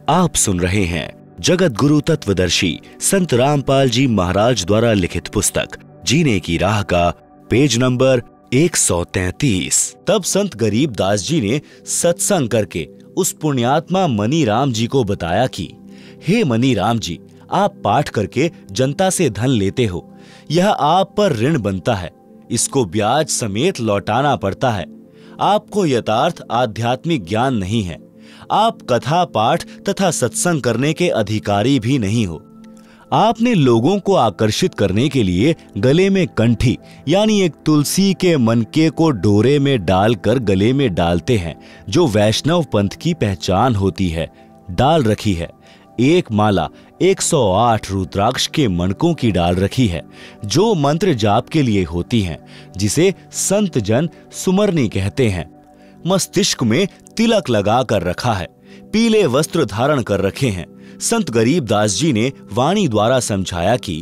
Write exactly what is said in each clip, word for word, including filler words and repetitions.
आप सुन रहे हैं जगत गुरु तत्वदर्शी संत रामपाल जी महाराज द्वारा लिखित पुस्तक जीने की राह का पेज नंबर एक सौ तैंतीस। तब संत गरीबदास जी ने सत्संग करके उस पुण्यात्मा मनी राम जी को बताया कि हे मनी राम जी, आप पाठ करके जनता से धन लेते हो, यह आप पर ऋण बनता है, इसको ब्याज समेत लौटाना पड़ता है। आपको यथार्थ आध्यात्मिक ज्ञान नहीं है, आप कथा पाठ तथा सत्संग करने के अधिकारी भी नहीं हो। आपने लोगों को आकर्षित करने के लिए गले में कंठी यानी एक तुलसी के मनके को डोरे में डालकर गले में डालते हैं, जो वैष्णव पंथ की पहचान होती है, डाल रखी है। एक माला एक सौ आठ रुद्राक्ष के मणकों की डाल रखी है, जो मंत्र जाप के लिए होती हैं, जिसे संत जन सुमरनी कहते हैं। मस्तिष्क में तिलक लगा कर रखा है, पीले वस्त्र धारण कर रखे हैं। संत गरीबदास जी ने वाणी द्वारा समझाया कि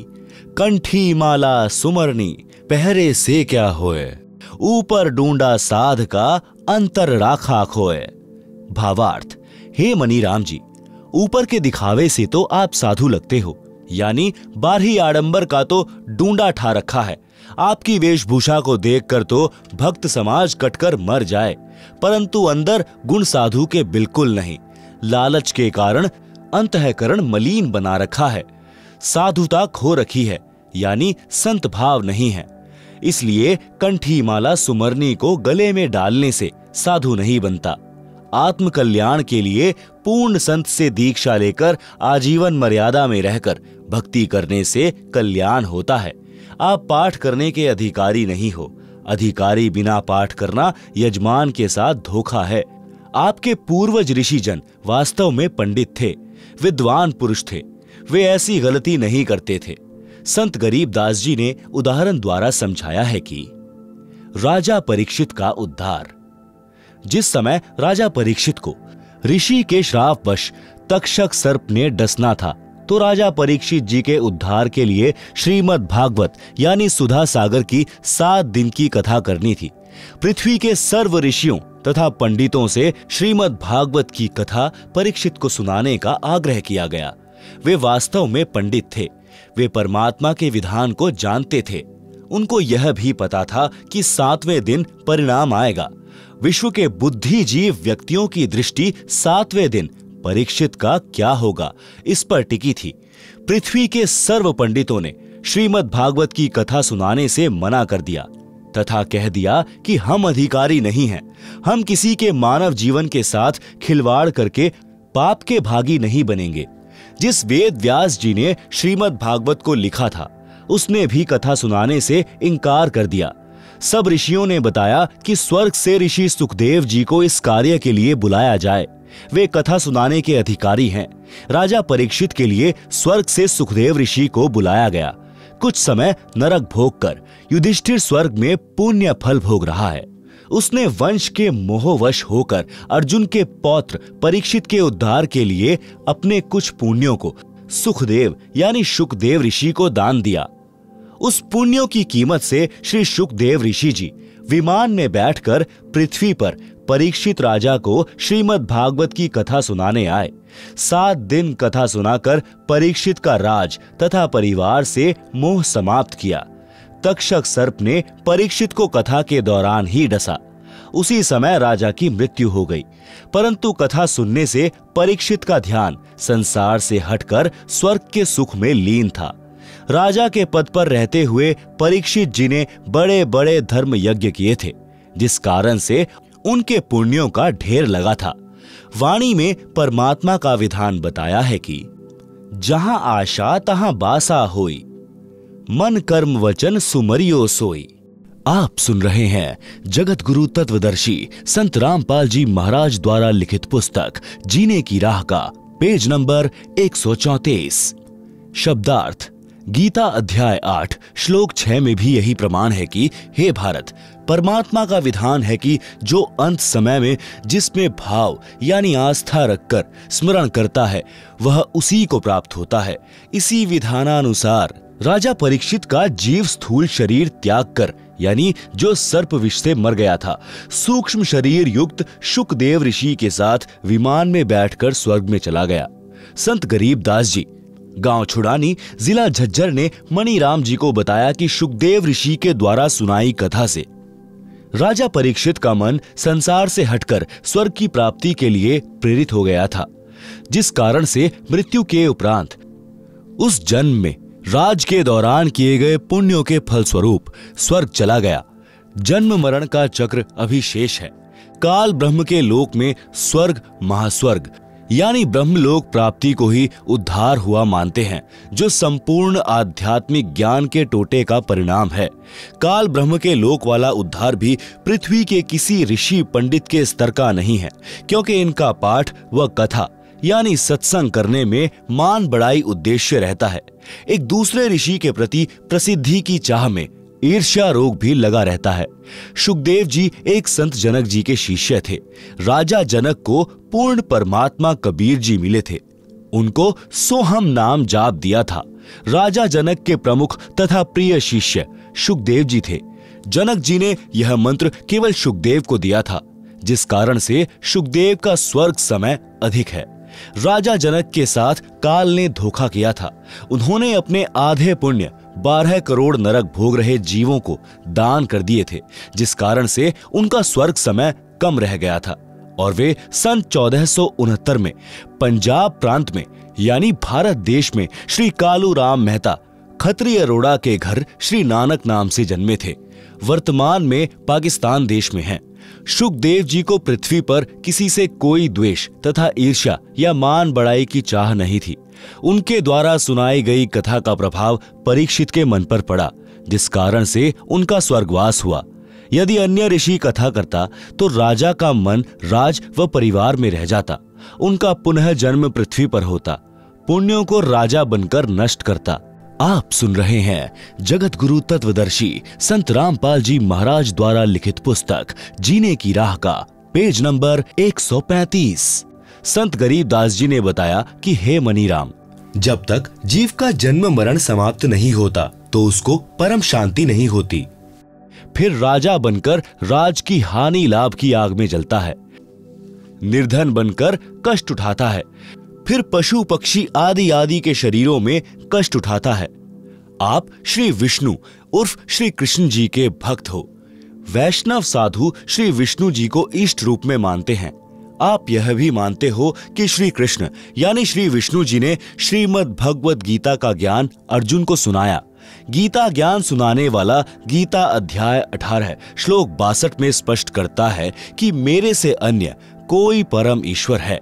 कंठी माला सुमरनी पहरे से क्या होए, ऊपर डूंडा साध का अंतर राखा खोए। भावार्थ, हे मनी राम जी, ऊपर के दिखावे से तो आप साधु लगते हो, यानी बाहरी आडंबर का तो डूंडा ठा रखा है। आपकी वेशभूषा को देखकर तो भक्त समाज कटकर मर जाए, परंतु अंदर गुण साधु के बिल्कुल नहीं। लालच के कारण अंतःकरण मलिन बना रखा है, साधुता खो रखी है, यानी संत भाव नहीं है। इसलिए कंठी माला सुमरनी को गले में डालने से साधु नहीं बनता। आत्म कल्याण के लिए पूर्ण संत से दीक्षा लेकर आजीवन मर्यादा में रहकर भक्ति करने से कल्याण होता है। आप पाठ करने के अधिकारी नहीं हो। अधिकारी बिना पाठ करना यजमान के साथ धोखा है। आपके पूर्वज ऋषिजन वास्तव में पंडित थे, विद्वान पुरुष थे, वे ऐसी गलती नहीं करते थे। संत गरीबदास जी ने उदाहरण द्वारा समझाया है कि राजा परीक्षित का उद्धार। जिस समय राजा परीक्षित को ऋषि के श्रापवश तक्षक सर्प ने डसना था, तो राजा परीक्षित जी के उद्धार के लिए श्रीमद् भागवत यानी सुधा सागर की सात दिन की कथा करनी थी। पृथ्वी के सर्व ऋषियों तथा पंडितों से श्रीमद् भागवत की कथा परीक्षित को सुनाने का आग्रह किया गया। वे वास्तव में पंडित थे, वे परमात्मा के विधान को जानते थे। उनको यह भी पता था कि सातवें दिन परिणाम आएगा। विश्व के बुद्धिजीव व्यक्तियों की दृष्टि सातवें दिन परीक्षित का क्या होगा, इस पर टिकी थी। पृथ्वी के सर्व पंडितों ने श्रीमद् भागवत की कथा सुनाने से मना कर दिया तथा कह दिया कि हम अधिकारी नहीं हैं, हम किसी के मानव जीवन के साथ खिलवाड़ करके पाप के भागी नहीं बनेंगे। जिस वेद व्यास जी ने श्रीमद् भागवत को लिखा था, उसने भी कथा सुनाने से इनकार कर दिया। सब ऋषियों ने बताया कि स्वर्ग से ऋषि सुखदेव जी को इस कार्य के लिए बुलाया जाए, वे कथा सुनाने के अधिकारी हैं। राजा परीक्षित के लिए स्वर्ग से सुखदेव ऋषि को बुलाया गया। कुछ समय नरक भोग कर युधिष्ठिर स्वर्ग में पुण्य फल भोग रहा है। उसने वंश के मोहवश होकर अर्जुन के पौत्र परीक्षित के उद्धार के लिए अपने कुछ पुण्यों को सुखदेव यानी शुकदेव ऋषि को दान दिया। उस पुण्यों की कीमत से श्री शुकदेव ऋषि जी विमान में बैठकर पृथ्वी पर परीक्षित राजा को श्रीमद् भागवत की कथा सुनाने आए। सात दिन कथा सुनाकर परीक्षित का राज तथा परिवार से मोह समाप्त किया। तक्षक सर्प ने परीक्षित को कथा के दौरान ही डसा। उसी समय राजा की मृत्यु हो गई, परंतु कथा सुनने से परीक्षित का ध्यान संसार से हटकर स्वर्ग के सुख में लीन था। राजा के पद पर रहते हुए परीक्षित जी ने बड़े बड़े धर्म यज्ञ किए थे, जिस कारण से उनके पुण्यों का ढेर लगा था। वाणी में परमात्मा का विधान बताया है कि जहां आशा तहां बासा होई, मन कर्म वचन सुमरियो सोई। आप सुन रहे हैं जगत गुरु तत्वदर्शी संत रामपाल जी महाराज द्वारा लिखित पुस्तक जीने की राह का पेज नंबर एक सौ चौंतीस। शब्दार्थ। गीता अध्याय आठ श्लोक छह में भी यही प्रमाण है कि हे भारत, परमात्मा का विधान है कि जो अंत समय में जिसमें भाव यानी आस्था रखकर स्मरण करता है, वह उसी को प्राप्त होता है। इसी विधानानुसार राजा परीक्षित का जीव स्थूल शरीर त्याग कर यानी जो सर्प विष से मर गया था, सूक्ष्म शरीर युक्त शुकदेव ऋषि के साथ विमान में बैठकर स्वर्ग में चला गया। संत गरीबदास जी गांव छुड़ानी जिला झज्जर ने मणिराम जी को बताया कि शुकदेव ऋषि के द्वारा सुनाई कथा से राजा परीक्षित का मन संसार से हटकर स्वर्ग की प्राप्ति के लिए प्रेरित हो गया था, जिस कारण से मृत्यु के उपरांत उस जन्म में राज के दौरान किए गए पुण्यों के फलस्वरूप स्वर्ग चला गया। जन्म मरण का चक्र अभी शेष है। काल ब्रह्म के लोक में स्वर्ग महास्वर्ग यानी ब्रह्मलोक प्राप्ति को ही उद्धार हुआ मानते हैं, जो संपूर्ण आध्यात्मिक ज्ञान के टोटे का परिणाम है। काल ब्रह्म के लोक वाला उद्धार भी पृथ्वी के किसी ऋषि पंडित के स्तर का नहीं है, क्योंकि इनका पाठ व कथा यानी सत्संग करने में मान बढ़ाई उद्देश्य रहता है। एक दूसरे ऋषि के प्रति प्रसिद्धि की चाह में ईर्ष्या रोग भी लगा रहता है। शुकदेव जी एक संत जनक जी के शिष्य थे। राजा जनक को पूर्ण परमात्मा कबीर जी मिले थे। उनको सोहम नाम जाप दिया था। राजा जनक के प्रमुख तथा प्रिय शिष्य शुकदेव जी थे। जनक जी ने यह मंत्र केवल शुकदेव को दिया था, जिस कारण से शुकदेव का स्वर्ग समय अधिक है। राजा जनक के साथ काल ने धोखा किया था। उन्होंने अपने आधे पुण्य बारह करोड़ नरक भोग रहे जीवों को दान कर दिए थे, जिस कारण से उनका स्वर्ग समय कम रह गया था और वे सन चौदह सौ उनहत्तर में पंजाब प्रांत में यानी भारत देश में श्री कालू राम मेहता खत्रिय अरोड़ा के घर श्री नानक नाम से जन्मे थे। वर्तमान में पाकिस्तान देश में हैं। शुकदेव जी को पृथ्वी पर किसी से कोई द्वेष तथा ईर्ष्या या मान बढ़ाई की चाह नहीं थी। उनके द्वारा सुनाई गई कथा का प्रभाव परीक्षित के मन पर पड़ा, जिस कारण से उनका स्वर्गवास हुआ। यदि अन्य ऋषि कथा करता तो राजा का मन राज व परिवार में रह जाता। उनका पुनः जन्म पृथ्वी पर होता, पुण्यों को राजा बनकर नष्ट करता। आप सुन रहे हैं जगत गुरु तत्वदर्शी संत रामपाल जी महाराज द्वारा लिखित पुस्तक जीने की राह का पेज नंबर एक सौ पैंतीस। संत गरीबदास जी ने बताया कि हे मणिराम, जब तक जीव का जन्म मरण समाप्त नहीं होता तो उसको परम शांति नहीं होती। फिर राजा बनकर राज की हानि लाभ की आग में जलता है, निर्धन बनकर कष्ट उठाता है, फिर पशु पक्षी आदि आदि के शरीरों में कष्ट उठाता है। आप श्री विष्णु उर्फ श्री कृष्ण जी के भक्त हो। वैष्णव साधु श्री विष्णु जी को इष्ट रूप में मानते हैं। आप यह भी मानते हो कि श्री कृष्ण यानी श्री विष्णु जी ने श्रीमद् भगवद गीता का ज्ञान अर्जुन को सुनाया। गीता ज्ञान सुनाने वाला गीता अध्याय अठारह श्लोक बासठ में स्पष्ट करता है कि मेरे से अन्य कोई परम ईश्वर है।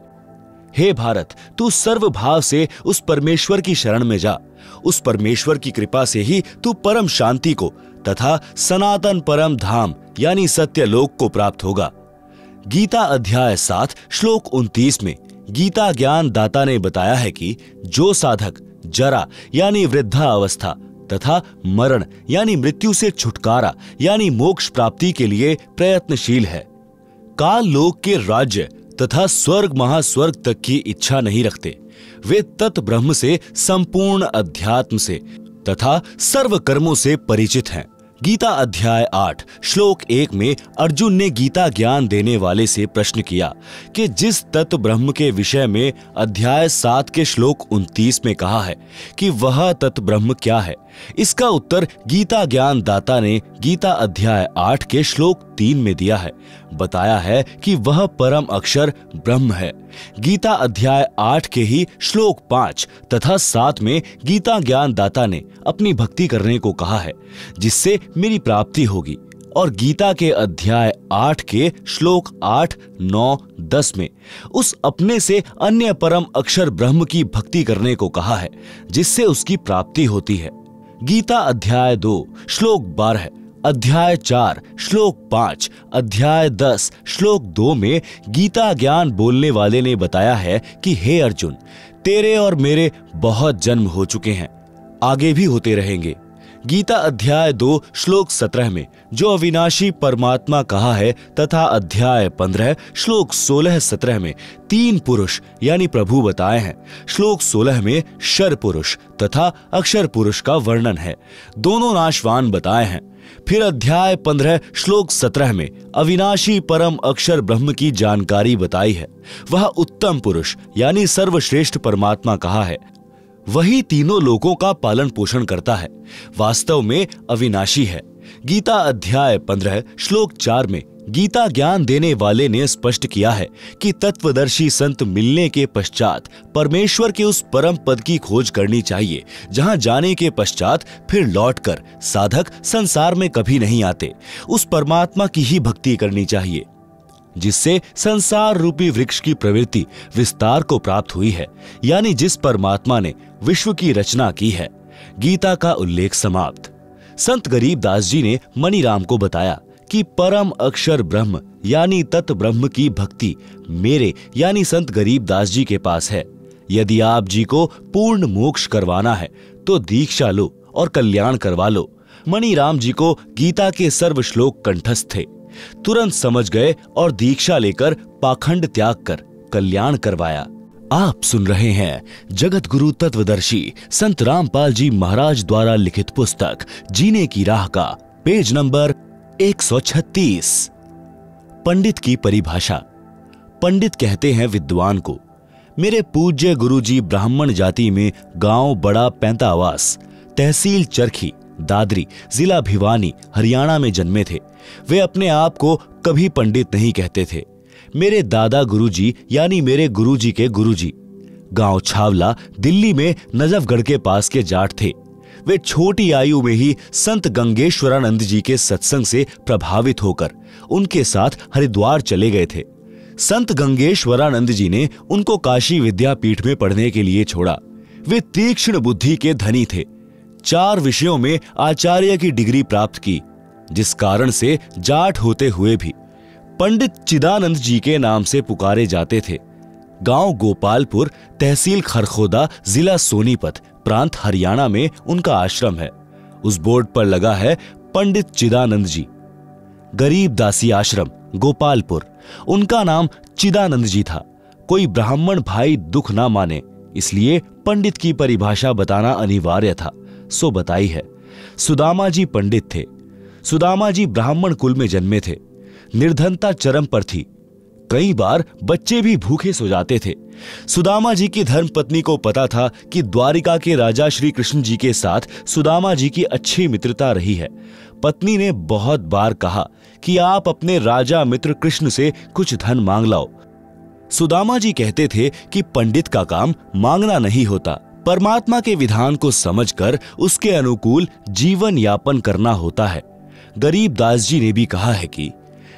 हे भारत, तू सर्वभाव से उस परमेश्वर की शरण में जा। उस परमेश्वर की कृपा से ही तू परम शांति को तथा सनातन परम धाम यानी सत्य लोक को प्राप्त होगा। गीता अध्याय सात श्लोक उनतीस में गीता ज्ञान दाता ने बताया है कि जो साधक जरा यानी वृद्धा अवस्था तथा मरण यानी मृत्यु से छुटकारा यानी मोक्ष प्राप्ति के लिए प्रयत्नशील है, काल लोक के राज्य तथा स्वर्ग महास्वर्ग तक की इच्छा नहीं रखते, वे तत् ब्रह्म से संपूर्ण अध्यात्म से तथा सर्व कर्मों से परिचित हैं। गीता अध्याय आठ श्लोक एक में अर्जुन ने गीता ज्ञान देने वाले से प्रश्न किया कि जिस तत्व ब्रह्म के विषय में अध्याय सात के श्लोक उनतीस में कहा है कि वह तत्व ब्रह्म क्या है, इसका उत्तर गीता ज्ञान दाता ने गीता अध्याय आठ के श्लोक तीन में दिया है। बताया है कि वह परम अक्षर ब्रह्म है। गीता अध्याय आठ के ही श्लोक पांच तथा सात में गीता ज्ञान दाता ने अपनी भक्ति करने को कहा है, जिससे मेरी प्राप्ति होगी, और गीता के अध्याय आठ के श्लोक आठ नौ दस में उस अपने से अन्य परम अक्षर ब्रह्म की भक्ति करने को कहा है, जिससे उसकी प्राप्ति होती है। गीता अध्याय दो श्लोक बारह, अध्याय चार श्लोक पांच, अध्याय दस श्लोक दो में गीता ज्ञान बोलने वाले ने बताया है कि हे अर्जुन, तेरे और मेरे बहुत जन्म हो चुके हैं, आगे भी होते रहेंगे। गीता अध्याय दो श्लोक सत्रह में जो अविनाशी परमात्मा कहा है तथा अध्याय पंद्रह श्लोक सोलह सत्रह में तीन पुरुष यानी प्रभु बताए हैं। श्लोक सोलह में शर पुरुष तथा अक्षर पुरुष का वर्णन है। दोनों नाशवान बताए हैं। फिर अध्याय पंद्रह श्लोक सत्रह में अविनाशी परम अक्षर ब्रह्म की जानकारी बताई है। वह उत्तम पुरुष यानी सर्वश्रेष्ठ परमात्मा कहा है। वही तीनों लोकों का पालन पोषण करता है, वास्तव में अविनाशी है। गीता अध्याय पंद्रह श्लोक चार में गीता ज्ञान देने वाले ने स्पष्ट किया है कि तत्वदर्शी संत मिलने के पश्चात परमेश्वर के उस परम पद की खोज करनी चाहिए, जहां जाने के पश्चात फिर लौटकर साधक संसार में कभी नहीं आते। उस परमात्मा की ही भक्ति करनी चाहिए जिससे संसार रूपी वृक्ष की प्रवृत्ति विस्तार को प्राप्त हुई है, यानी जिस परमात्मा ने विश्व की रचना की है। गीता का उल्लेख समाप्त। संत गरीबदास जी ने मणिराम को बताया कि परम अक्षर ब्रह्म यानी तत् ब्रह्म की भक्ति मेरे यानी संत गरीबदास जी के पास है। यदि आप जी को पूर्ण मोक्ष करवाना है तो दीक्षा लो और कल्याण करवा लो। मणिराम जी को गीता के सर्व श्लोक कंठस्थ थे, तुरंत समझ गए और दीक्षा लेकर पाखंड त्याग कर कल्याण करवाया। आप सुन रहे हैं जगत गुरु तत्वदर्शी संत रामपाल जी महाराज द्वारा लिखित पुस्तक जीने की राह का पेज नंबर एक सौ छत्तीस। पंडित की परिभाषा। पंडित कहते हैं विद्वान को। मेरे पूज्य गुरुजी ब्राह्मण जाति में गांव बड़ा पैंतावास, तहसील चरखी, दादरी, जिला भिवानी, हरियाणा में जन्मे थे। वे अपने आप को कभी पंडित नहीं कहते थे। मेरे दादा गुरुजी यानी मेरे गुरुजी के गुरुजी गांव छावला, दिल्ली में नजफगढ़ के पास के जाट थे। वे छोटी आयु में ही संत गंगेश्वरानंद जी के सत्संग से प्रभावित होकर उनके साथ हरिद्वार चले गए थे। संत गंगेश्वरानंद जी ने उनको काशी विद्यापीठ में पढ़ने के लिए छोड़ा। वे तीक्ष्ण बुद्धि के धनी थे। चार विषयों में आचार्य की डिग्री प्राप्त की, जिस कारण से जाट होते हुए भी पंडित चिदानंद जी के नाम से पुकारे जाते थे। गांव गोपालपुर, तहसील खरखोदा, जिला सोनीपत, प्रांत हरियाणा में उनका आश्रम है। उस बोर्ड पर लगा है पंडित चिदानंद जी। गरीबदासी आश्रम, गोपालपुर। उनका नाम चिदानंद जी था। कोई ब्राह्मण भाई दुख ना माने, इसलिए पंडित की परिभाषा बताना अनिवार्य था, सो बताई है। सुदामा जी पंडित थे। सुदामा जी ब्राह्मण कुल में जन्मे थे। निर्धनता चरम पर थी। कई बार बच्चे भी भूखे सो जाते थे। सुदामा जी की धर्मपत्नी को पता था कि द्वारिका के राजा श्री कृष्ण जी के साथ सुदामा जी की अच्छी मित्रता रही है। पत्नी ने बहुत बार कहा कि आप अपने राजा मित्र कृष्ण से कुछ धन मांग लाओ। सुदामा जी कहते थे कि पंडित का काम मांगना नहीं होता, परमात्मा के विधान को समझकर उसके अनुकूल जीवन यापन करना होता है। गरीबदास जी ने भी कहा है कि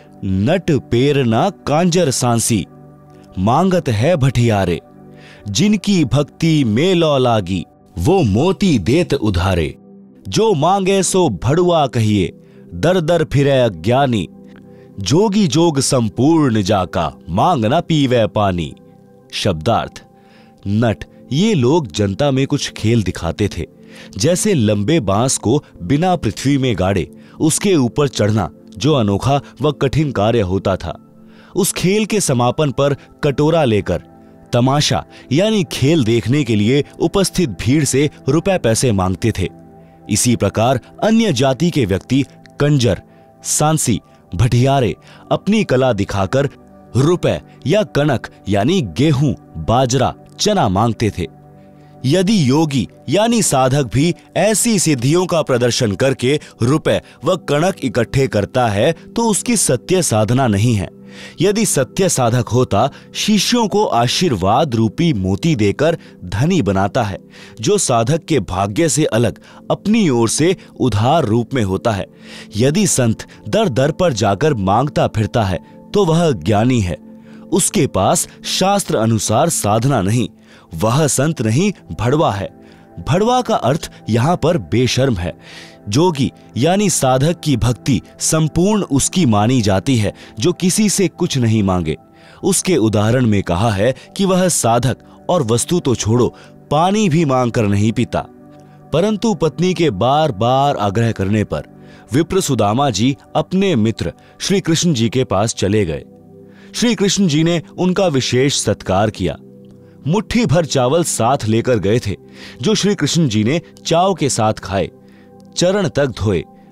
नट पेरना कांजर सांसी, मांगत है भटियारे, जिनकी भक्ति में लौ लागी, वो मोती देत उधारे। जो मांगे सो भड़ुआ कहिए, दर दर फिरे अज्ञानी, जोगी जोग संपूर्ण जाका, मांग न पीवे पानी। शब्दार्थ। नट, ये लोग जनता में कुछ खेल दिखाते थे, जैसे लंबे बांस को बिना पृथ्वी में गाड़े उसके ऊपर चढ़ना, जो अनोखा व कठिन कार्य होता था। उस खेल के समापन पर कटोरा लेकर तमाशा यानी खेल देखने के लिए उपस्थित भीड़ से रुपए पैसे मांगते थे। इसी प्रकार अन्य जाति के व्यक्ति कंजर, सांसी, भटियारे अपनी कला दिखाकर रुपए या कनक यानी गेहूं, बाजरा, चना मांगते थे। यदि योगी यानी साधक भी ऐसी सिद्धियों का प्रदर्शन करके रुपए व कणक इकट्ठे करता है तो उसकी सत्य साधना नहीं है। यदि सत्य साधक होता, शिष्यों को आशीर्वाद रूपी मोती देकर धनी बनाता है, जो साधक के भाग्य से अलग अपनी ओर से उधार रूप में होता है। यदि संत दर दर पर जाकर मांगता फिरता है तो वह ज्ञानी है, उसके पास शास्त्र अनुसार साधना नहीं, वह संत नहीं भड़वा है। भड़वा का अर्थ यहाँ पर बेशर्म है। जोगी यानी साधक की भक्ति संपूर्ण उसकी मानी जाती है जो किसी से कुछ नहीं मांगे। उसके उदाहरण में कहा है कि वह साधक और वस्तु तो छोड़ो, पानी भी मांग कर नहीं पीता। परंतु पत्नी के बार बार आग्रह करने पर विप्र सुदामा जी अपने मित्र श्री कृष्ण जी के पास चले गए। श्री कृष्ण जी ने उनका विशेष सत्कार किया। मुट्ठी भर चावल साथ लेकर गए थे, जो श्री कृष्ण जी ने चाव के साथ खाए, चरण तक धोए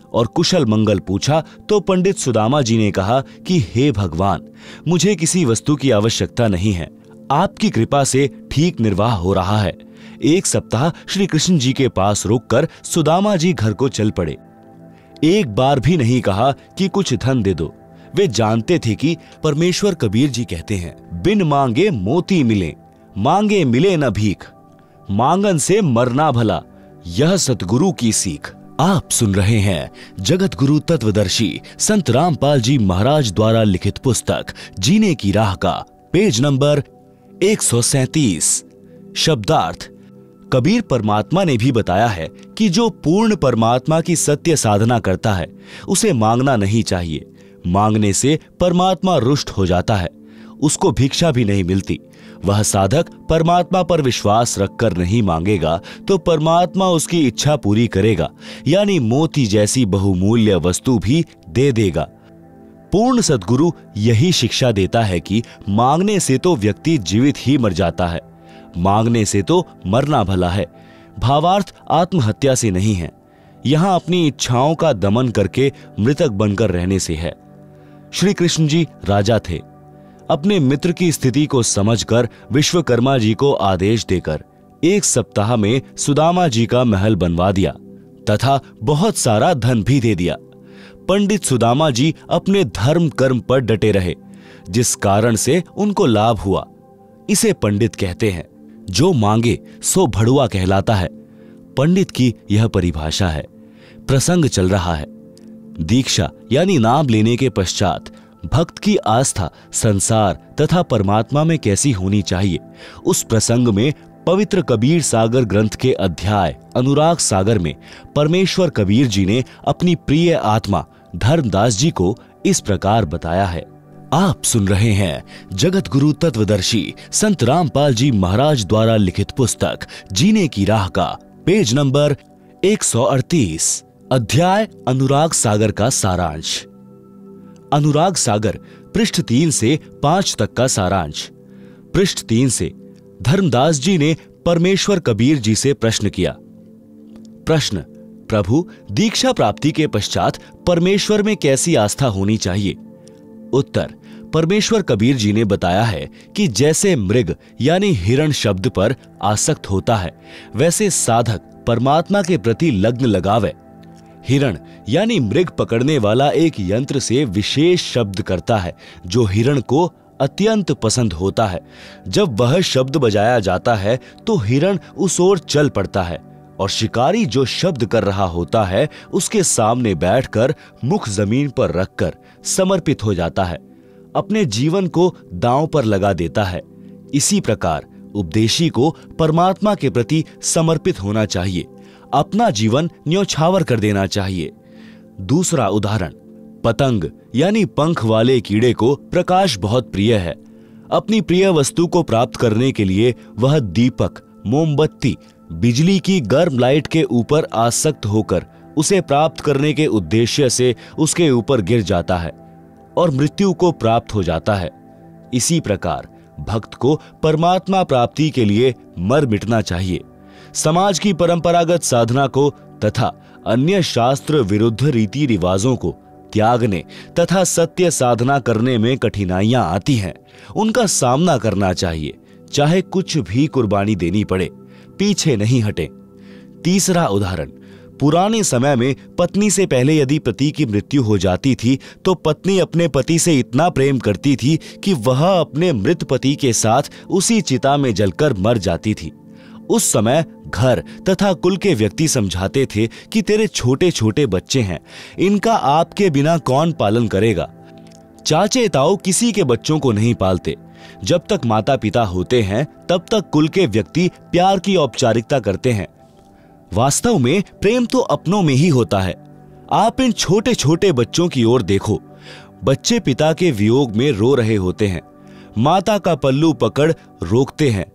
और कुशल मंगल पूछा तो पंडित सुदामा जी ने कहा कि हे भगवान, मुझे किसी वस्तु की आवश्यकता नहीं है, आपकी कृपा से ठीक निर्वाह हो रहा है। एक सप्ताह श्री कृष्ण जी के पास रुककर सुदामा जी घर को चल पड़े। एक बार भी नहीं कहा कि कुछ धन दे दो। वे जानते थे कि परमेश्वर कबीर जी कहते हैं, बिन मांगे मोती मिले, मांगे मिले न भीख, मांगन से मरना भला, यह सतगुरु की सीख। आप सुन रहे हैं जगत गुरु तत्वदर्शी संत रामपाल जी महाराज द्वारा लिखित पुस्तक जीने की राह का पेज नंबर एक सौ सैंतीस। शब्दार्थ। कबीर परमात्मा ने भी बताया है कि जो पूर्ण परमात्मा की सत्य साधना करता है उसे मांगना नहीं चाहिए। मांगने से परमात्मा रुष्ट हो जाता है, उसको भिक्षा भी नहीं मिलती। वह साधक परमात्मा पर विश्वास रखकर नहीं मांगेगा तो परमात्मा उसकी इच्छा पूरी करेगा, यानी मोती जैसी बहुमूल्य वस्तु भी दे देगा। पूर्ण सद्गुरु यही शिक्षा देता है कि मांगने से तो व्यक्ति जीवित ही मर जाता है, मांगने से तो मरना भला है। भावार्थ आत्महत्या से नहीं है, यहां अपनी इच्छाओं का दमन करके मृतक बनकर रहने से है। श्री कृष्ण जी राजा थे। अपने मित्र की स्थिति को समझकर विश्वकर्मा जी को आदेश देकर एक सप्ताह में सुदामा जी का महल बनवा दिया तथा बहुत सारा धन भी दे दिया। पंडित सुदामा जी अपने धर्म कर्म पर डटे रहे, जिस कारण से उनको लाभ हुआ। इसे पंडित कहते हैं। जो मांगे सो भड़ुआ कहलाता है। पंडित की यह परिभाषा है। प्रसंग चल रहा है। दीक्षा यानी नाम लेने के पश्चात भक्त की आस्था संसार तथा परमात्मा में कैसी होनी चाहिए, उस प्रसंग में पवित्र कबीर सागर ग्रंथ के अध्याय अनुराग सागर में परमेश्वर कबीर जी ने अपनी प्रिय आत्मा धर्मदास जी को इस प्रकार बताया है। आप सुन रहे हैं जगत गुरु तत्वदर्शी संत रामपाल जी महाराज द्वारा लिखित पुस्तक जीने की राह का पेज नंबर एक सौ अड़तीस। अध्याय अनुराग सागर का सारांश। अनुराग सागर पृष्ठ तीन से पांच तक का सारांश। पृष्ठ तीन से धर्मदास जी ने परमेश्वर कबीर जी से प्रश्न किया। प्रश्न: प्रभु, दीक्षा प्राप्ति के पश्चात परमेश्वर में कैसी आस्था होनी चाहिए? उत्तर: परमेश्वर कबीर जी ने बताया है कि जैसे मृग यानी हिरण शब्द पर आसक्त होता है, वैसे साधक परमात्मा के प्रति लग्न लगावे। हिरण यानी मृग पकड़ने वाला एक यंत्र से विशेष शब्द करता है जो हिरण को अत्यंत पसंद होता है। जब वह शब्द बजाया जाता है तो हिरण उस ओर चल पड़ता है और शिकारी जो शब्द कर रहा होता है उसके सामने बैठकर मुख जमीन पर रखकर समर्पित हो जाता है, अपने जीवन को दांव पर लगा देता है। इसी प्रकार उपदेशी को परमात्मा के प्रति समर्पित होना चाहिए, अपना जीवन न्योछावर कर देना चाहिए। दूसरा उदाहरण: पतंग यानी पंख वाले कीड़े को प्रकाश बहुत प्रिय है। अपनी प्रिय वस्तु को प्राप्त करने के लिए वह दीपक, मोमबत्ती, बिजली की गर्म लाइट के ऊपर आसक्त होकर उसे प्राप्त करने के उद्देश्य से उसके ऊपर गिर जाता है और मृत्यु को प्राप्त हो जाता है। इसी प्रकार भक्त को परमात्मा प्राप्ति के लिए मर मिटना चाहिए। समाज की परंपरागत साधना को तथा अन्य शास्त्र विरुद्ध रीति रिवाजों को त्यागने तथा सत्य साधना करने में कठिनाइयां आती हैं, उनका सामना करना चाहिए, चाहे कुछ भी कुर्बानी देनी पड़े, पीछे नहीं हटे। तीसरा उदाहरण: पुराने समय में पत्नी से पहले यदि पति की मृत्यु हो जाती थी तो पत्नी अपने पति से इतना प्रेम करती थी कि वह अपने मृत पति के साथ उसी चिता में जलकर मर जाती थी। उस समय घर तथा कुल के व्यक्ति समझाते थे कि तेरे छोटे छोटे बच्चे हैं, इनका आपके बिना कौन पालन करेगा। चाचे ताऊ किसी के बच्चों को नहीं पालते। जब तक माता पिता होते हैं तब तक कुल के व्यक्ति प्यार की औपचारिकता करते हैं। वास्तव में प्रेम तो अपनों में ही होता है। आप इन छोटे छोटे बच्चों की ओर देखो। बच्चे पिता के वियोग में रो रहे होते हैं, माता का पल्लू पकड़ रोकते हैं।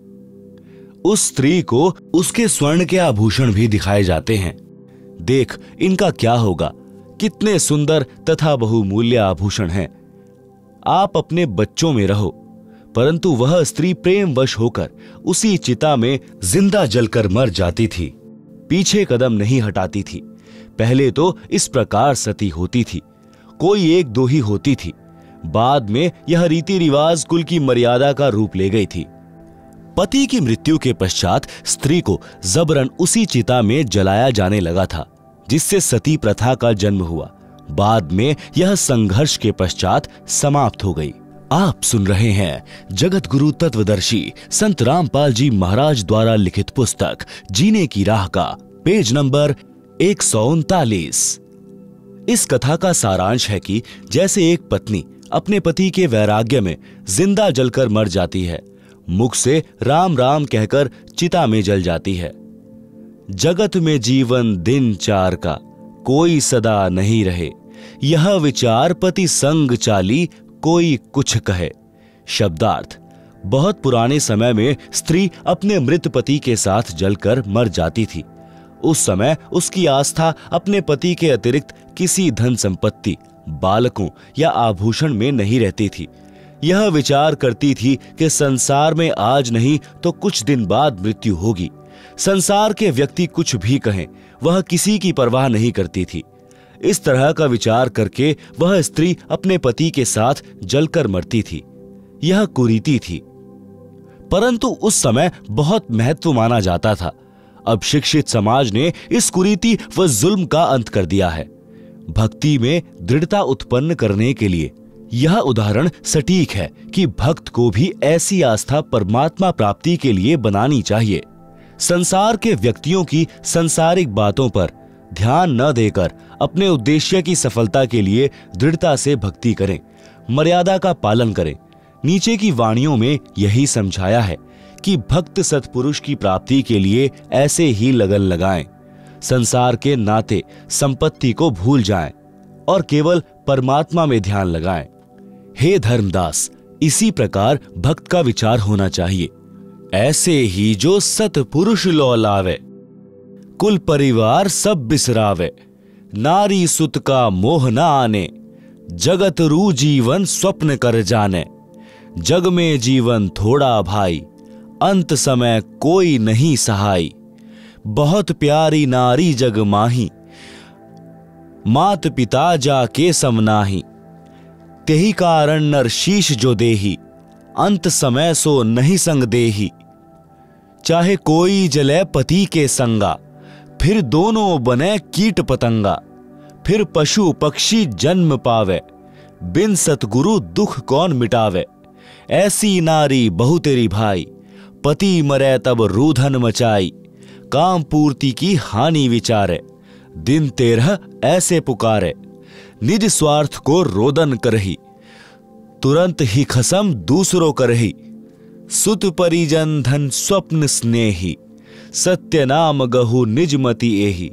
उस स्त्री को उसके स्वर्ण के आभूषण भी दिखाए जाते हैं। देख इनका क्या होगा, कितने सुंदर तथा बहुमूल्य आभूषण हैं। आप अपने बच्चों में रहो। परंतु वह स्त्री प्रेमवश होकर उसी चिता में जिंदा जलकर मर जाती थी, पीछे कदम नहीं हटाती थी। पहले तो इस प्रकार सती होती थी, कोई एक दो ही होती थी। बाद में यह रीति रिवाज कुल की मर्यादा का रूप ले गई थी। पति की मृत्यु के पश्चात स्त्री को जबरन उसी चिता में जलाया जाने लगा था जिससे सती प्रथा का जन्म हुआ। बाद में यह संघर्ष के पश्चात समाप्त हो गई। आप सुन रहे हैं जगत गुरु तत्वदर्शी संत रामपाल जी महाराज द्वारा लिखित पुस्तक जीने की राह का पेज नंबर एक सौ उनतालीस। इस कथा का सारांश है कि जैसे एक पत्नी अपने पति के वैराग्य में जिंदा जलकर मर जाती है, मुख से राम राम कहकर चिता में जल जाती है। जगत में जीवन दिन चार का, कोई सदा नहीं रहे, यह विचार पति संग चाली, कोई कुछ कहे। शब्दार्थ: बहुत पुराने समय में स्त्री अपने मृत पति के साथ जलकर मर जाती थी। उस समय उसकी आस्था अपने पति के अतिरिक्त किसी धन संपत्ति, बालकों या आभूषण में नहीं रहती थी। यह विचार करती थी कि संसार में आज नहीं तो कुछ दिन बाद मृत्यु होगी। संसार के व्यक्ति कुछ भी कहें, वह किसी की परवाह नहीं करती थी। इस तरह का विचार करके वह स्त्री अपने पति के साथ जलकर मरती थी। यह कुरीति थी, परंतु उस समय बहुत महत्व माना जाता था। अब शिक्षित समाज ने इस कुरीति व जुल्म का अंत कर दिया है। भक्ति में दृढ़ता उत्पन्न करने के लिए यह उदाहरण सटीक है कि भक्त को भी ऐसी आस्था परमात्मा प्राप्ति के लिए बनानी चाहिए। संसार के व्यक्तियों की सांसारिक बातों पर ध्यान न देकर अपने उद्देश्य की सफलता के लिए दृढ़ता से भक्ति करें, मर्यादा का पालन करें। नीचे की वाणियों में यही समझाया है कि भक्त सत्पुरुष की प्राप्ति के लिए ऐसे ही लगन लगाएं, संसार के नाते संपत्ति को भूल जाएं और केवल परमात्मा में ध्यान लगाएं। हे धर्मदास, इसी प्रकार भक्त का विचार होना चाहिए। ऐसे ही जो सत्पुरुष लौलावे, कुल परिवार सब बिसरावे, नारी सुत का मोह न आने, जगत रू जीवन स्वप्न कर जाने, जग में जीवन थोड़ा भाई, अंत समय कोई नहीं सहाय, बहुत प्यारी नारी जग माही, मात पिता जाके समनाही, तेही कारण नर शीश जो देही, अंत समय सो नहीं संग देही, चाहे कोई जले पति के संगा, फिर दोनों बने कीट पतंगा, फिर पशु पक्षी जन्म पावे, बिन सतगुरु दुख कौन मिटावे, ऐसी नारी बहु तेरी भाई, पति मरे तब रूधन मचाई, काम पूर्ति की हानि विचारे, दिन तेरह ऐसे पुकारे, निज स्वार्थ को रोदन करही, तुरंत ही खसम दूसरों करही, सुत परिजन धन स्वप्न स्नेही, सत्य नाम गहु निज मति एही,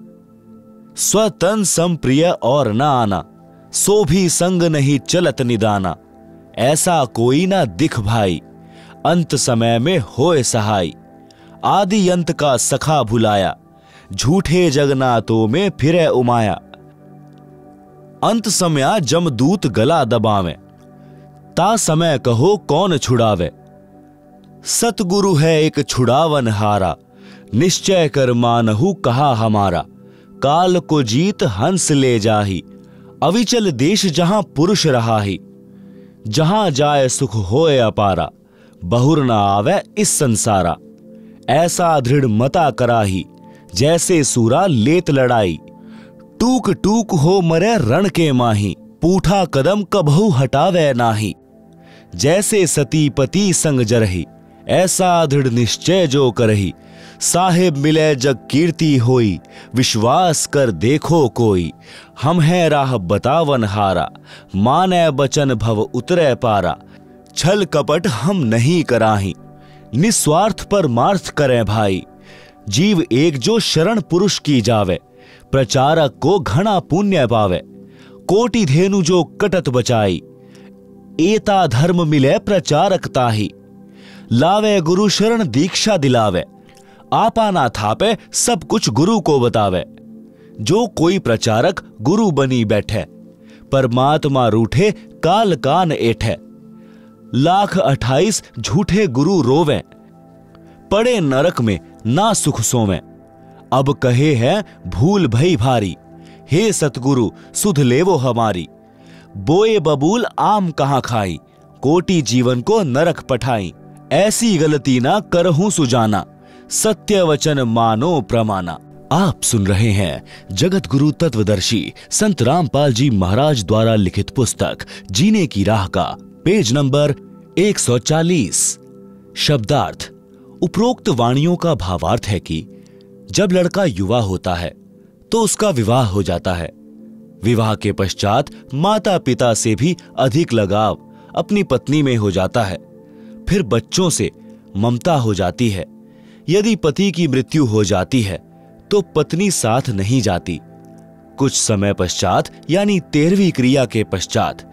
स्वतन संप्रिय और न आना, सो भी संग नहीं चलत निदाना, ऐसा कोई ना दिख भाई, अंत समय में होए सहाय, आदि अंत का सखा भुलाया, झूठे जगन्नाथों में फिरे उमाया, अंत समय जमदूत गला दबावे, ता समय कहो कौन छुड़ावे, सतगुरु है एक छुड़ावन हारा, निश्चय कर मानहु कहा हमारा, काल को जीत हंस ले जाही, अविचल देश जहां पुरुष रहा ही, जहां जाए सुख होए अपारा, बहुर न आवे इस संसारा, ऐसा दृढ़ मता कराही, जैसे सूरा लेत लड़ाई, टूक टूक हो मरे रण के माही, पूठा कदम कबहु हटावे नाही, जैसे सती पति संग जरही, ऐसा दृढ़ निश्चय जो करही, साहेब मिले जग कीर्ति होई, विश्वास कर देखो कोई, हम है राह बतावन हारा, माने बचन भव उतरे पारा, छल कपट हम नहीं कराही, निस्वार्थ परमार्थ करें भाई, जीव एक जो शरण पुरुष की जावे, प्रचारक को घना पुण्य पावे, कोटि धेनु जो कटत बचाई, एता धर्म मिले प्रचारक ताही, लावे गुरु शरण दीक्षा दिलावे, आपा ना थापे सब कुछ गुरु को बतावे, जो कोई प्रचारक गुरु बनी बैठे, परमात्मा रूठे काल कान एठे, लाख अट्ठाईस झूठे गुरु रोवे, पड़े नरक में ना सुख सोवे, अब कहे है भूल भई भारी, हे सतगुरु सुध लेवो हमारी। बोए बबूल आम कहाँ खाई, कोटि जीवन को नरक पठाई। ऐसी गलती ना करहूं सुजाना, सत्य वचन मानो प्रमाना। आप सुन रहे हैं जगत गुरु तत्वदर्शी संत रामपाल जी महाराज द्वारा लिखित पुस्तक जीने की राह का पेज नंबर एक सौ चालीस। शब्दार्थ। उपरोक्त वाणियों का भावार्थ है कि जब लड़का युवा होता है तो उसका विवाह हो जाता है। विवाह के पश्चात माता पिता से भी अधिक लगाव अपनी पत्नी में हो जाता है। फिर बच्चों से ममता हो जाती है। यदि पति की मृत्यु हो जाती है तो पत्नी साथ नहीं जाती। कुछ समय पश्चात यानी तेरहवीं क्रिया के पश्चात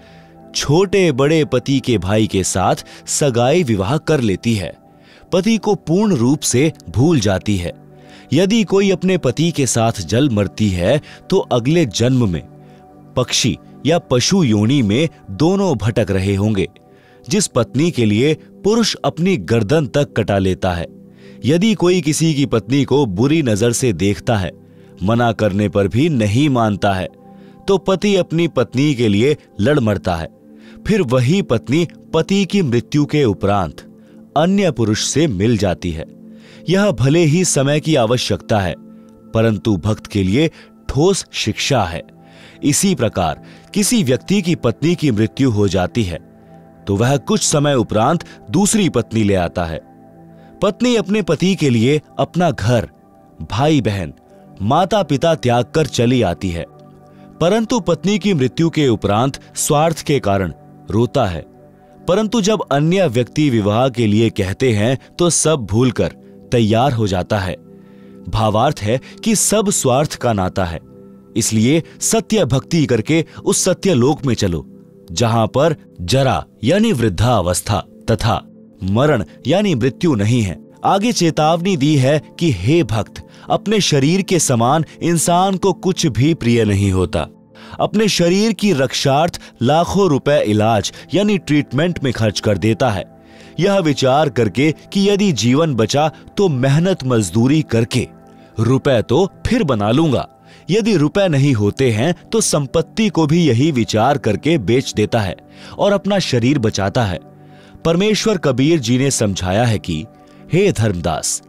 छोटे बड़े पति के भाई के साथ सगाई विवाह कर लेती है। पति को पूर्ण रूप से भूल जाती है। यदि कोई अपने पति के साथ जल मरती है तो अगले जन्म में पक्षी या पशु योनि में दोनों भटक रहे होंगे। जिस पत्नी के लिए पुरुष अपनी गर्दन तक कटा लेता है, यदि कोई किसी की पत्नी को बुरी नजर से देखता है, मना करने पर भी नहीं मानता है, तो पति अपनी पत्नी के लिए लड़ मरता है। फिर वही पत्नी पति की मृत्यु के उपरांत अन्य पुरुष से मिल जाती है। यह भले ही समय की आवश्यकता है, परंतु भक्त के लिए ठोस शिक्षा है। इसी प्रकार किसी व्यक्ति की पत्नी की मृत्यु हो जाती है तो वह कुछ समय उपरांत दूसरी पत्नी ले आता है। पत्नी अपने पति के लिए अपना घर, भाई बहन, माता पिता त्याग कर चली आती है, परंतु पत्नी की मृत्यु के उपरांत स्वार्थ के कारण रोता है। परंतु जब अन्य व्यक्ति विवाह के लिए कहते हैं तो सब भूलकर तैयार हो जाता है। भावार्थ है कि सब स्वार्थ का नाता है। इसलिए सत्य भक्ति करके उस सत्य लोक में चलो जहां पर जरा यानी वृद्धावस्था तथा मरण यानी मृत्यु नहीं है। आगे चेतावनी दी है कि हे भक्त, अपने शरीर के समान इंसान को कुछ भी प्रिय नहीं होता। अपने शरीर की रक्षार्थ लाखों रुपए इलाज यानी ट्रीटमेंट में खर्च कर देता है, यह विचार करके कि यदि जीवन बचा तो मेहनत मजदूरी करके रुपए तो फिर बना लूंगा। यदि रुपए नहीं होते हैं तो संपत्ति को भी यही विचार करके बेच देता है और अपना शरीर बचाता है। परमेश्वर कबीर जी ने समझाया है कि हे धर्मदास,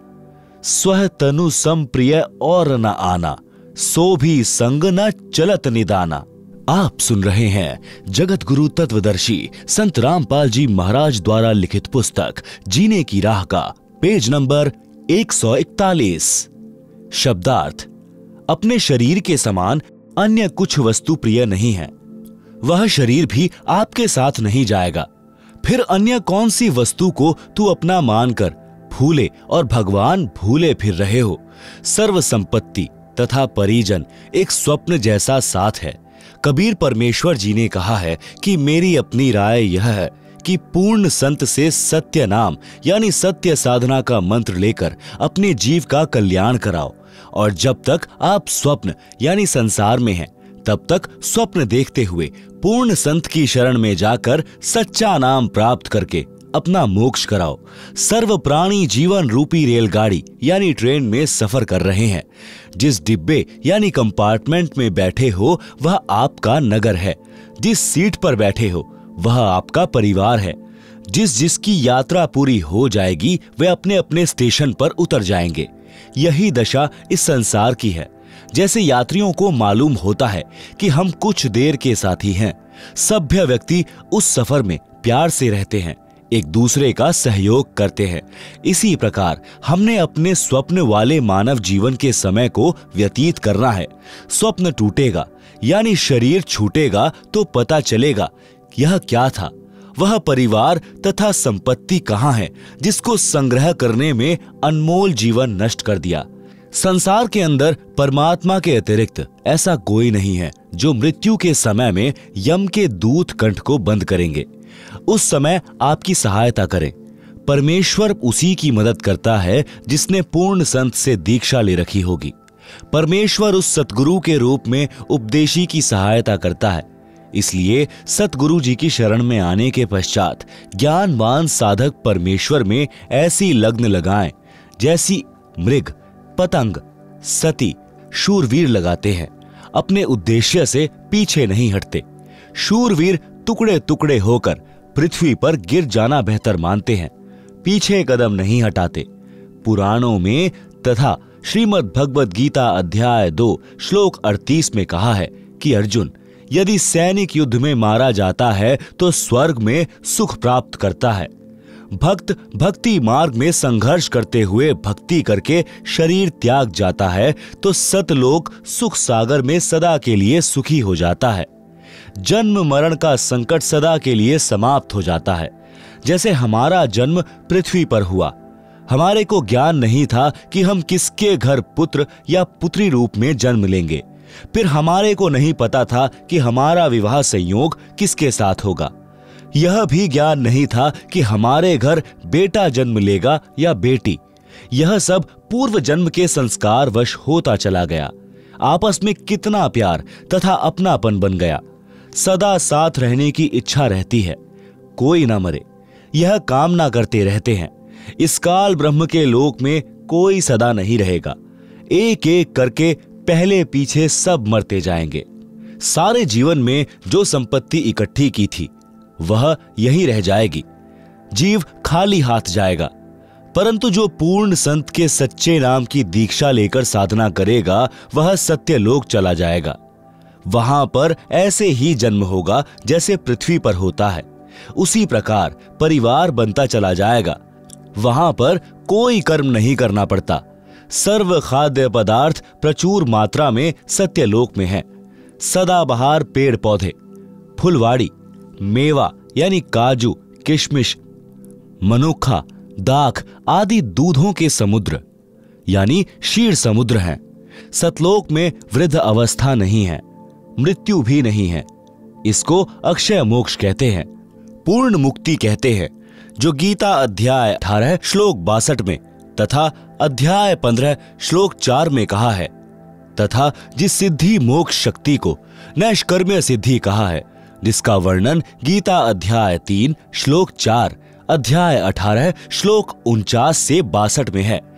स्व तनु सम प्रिय और न आना, सो भी संग न चलत निदाना। आप सुन रहे हैं जगत गुरु तत्वदर्शी संत रामपाल जी महाराज द्वारा लिखित पुस्तक जीने की राह का पेज नंबर एक सौ इकतालीस। शब्दार्थ। अपने शरीर के समान अन्य कुछ वस्तु प्रिय नहीं है। वह शरीर भी आपके साथ नहीं जाएगा। फिर अन्य कौन सी वस्तु को तू अपना मानकर भूले और भगवान भूले फिर रहे हो। सर्व संपत्ति तथा परिजन एक स्वप्न जैसा साथ है। कबीर परमेश्वर जी ने कहा है कि मेरी अपनी राय यह है कि पूर्ण संत से सत्य नाम यानी सत्य साधना का मंत्र लेकर अपने जीव का कल्याण कराओ, और जब तक आप स्वप्न यानी संसार में हैं तब तक स्वप्न देखते हुए पूर्ण संत की शरण में जाकर सच्चा नाम प्राप्त करके अपना मोक्ष कराओ। सर्व प्राणी जीवन रूपी रेलगाड़ी यानी ट्रेन में सफर कर रहे हैं। जिस डिब्बे यानी कंपार्टमेंट में बैठे हो वह आपका नगर है। जिस सीट पर बैठे हो वह आपका परिवार है। जिस जिसकी यात्रा पूरी हो जाएगी वे अपने अपने स्टेशन पर उतर जाएंगे। यही दशा इस संसार की है। जैसे यात्रियों को मालूम होता है कि हम कुछ देर के साथी हैं, सभ्य व्यक्ति उस सफर में प्यार से रहते हैं, एक दूसरे का सहयोग करते हैं। इसी प्रकार हमने अपने स्वप्न वाले मानव जीवन के समय को व्यतीत करना है। स्वप्न टूटेगा यानी शरीर छूटेगा तो पता चलेगा यह क्या था। वह परिवार तथा संपत्ति कहाँ है जिसको संग्रह करने में अनमोल जीवन नष्ट कर दिया। संसार के अंदर परमात्मा के अतिरिक्त ऐसा कोई नहीं है जो मृत्यु के समय में यम के दूत कंठ को बंद करेंगे। उस समय आपकी सहायता करें। परमेश्वर उसी की मदद करता है जिसने पूर्ण संत से दीक्षा ले रखी होगी। परमेश्वर उस सतगुरु के रूप में उपदेशी की सहायता करता है। इसलिए सतगुरु जी की शरण में आने के पश्चात ज्ञानवान साधक परमेश्वर में ऐसी लग्न लगाएं जैसी मृग, पतंग, सती शूरवीर लगाते हैं, अपने उद्देश्य से पीछे नहीं हटते। शूरवीर टुकड़े टुकड़े होकर पृथ्वी पर गिर जाना बेहतर मानते हैं, पीछे कदम नहीं हटाते। पुराणों में तथा श्रीमद् भगवद गीता अध्याय दो श्लोक अड़तीस में कहा है कि अर्जुन, यदि सैनिक युद्ध में मारा जाता है तो स्वर्ग में सुख प्राप्त करता है। भक्त भक्ति मार्ग में संघर्ष करते हुए भक्ति करके शरीर त्याग जाता है तो सतलोक सुख सागर में सदा के लिए सुखी हो जाता है। जन्म मरण का संकट सदा के लिए समाप्त हो जाता है। जैसे हमारा जन्म पृथ्वी पर हुआ, हमारे को ज्ञान नहीं था कि हम किसके घर पुत्र या पुत्री रूप में जन्म लेंगे। फिर हमारे को नहीं पता था कि हमारा विवाह संयोग किसके साथ होगा। यह भी ज्ञान नहीं था कि हमारे घर बेटा जन्म लेगा या बेटी। यह सब पूर्व जन्म के संस्कार वश होता चला गया। आपस में कितना प्यार तथा अपनापन बन गया। सदा साथ रहने की इच्छा रहती है, कोई ना मरे, यह कामना करते रहते हैं। इस काल ब्रह्म के लोक में कोई सदा नहीं रहेगा। एक एक करके पहले पीछे सब मरते जाएंगे। सारे जीवन में जो संपत्ति इकट्ठी की थी वह यही रह जाएगी। जीव खाली हाथ जाएगा, परंतु जो पूर्ण संत के सच्चे नाम की दीक्षा लेकर साधना करेगा वह सत्य लोक चला जाएगा। वहां पर ऐसे ही जन्म होगा जैसे पृथ्वी पर होता है। उसी प्रकार परिवार बनता चला जाएगा। वहां पर कोई कर्म नहीं करना पड़ता। सर्व खाद्य पदार्थ प्रचुर मात्रा में सत्यलोक में है। सदाबहार पेड़ पौधे, फुलवाड़ी, मेवा यानी काजू, किशमिश, मनुखा, दाख आदि दूधों के समुद्र यानी क्षीर समुद्र हैं। सतलोक में वृद्ध अवस्था नहीं है, मृत्यु भी नहीं है। इसको अक्षय मोक्ष कहते हैं, पूर्ण मुक्ति कहते हैं, जो गीता अध्याय अठारह श्लोक बासठ में तथा अध्याय पंद्रह श्लोक चार में कहा है। तथा जिस सिद्धि मोक्ष शक्ति को नैष्कर्म्य सिद्धि कहा है, जिसका वर्णन गीता अध्याय तीन श्लोक चार, अध्याय अठारह श्लोक उनचास से बासठ में है।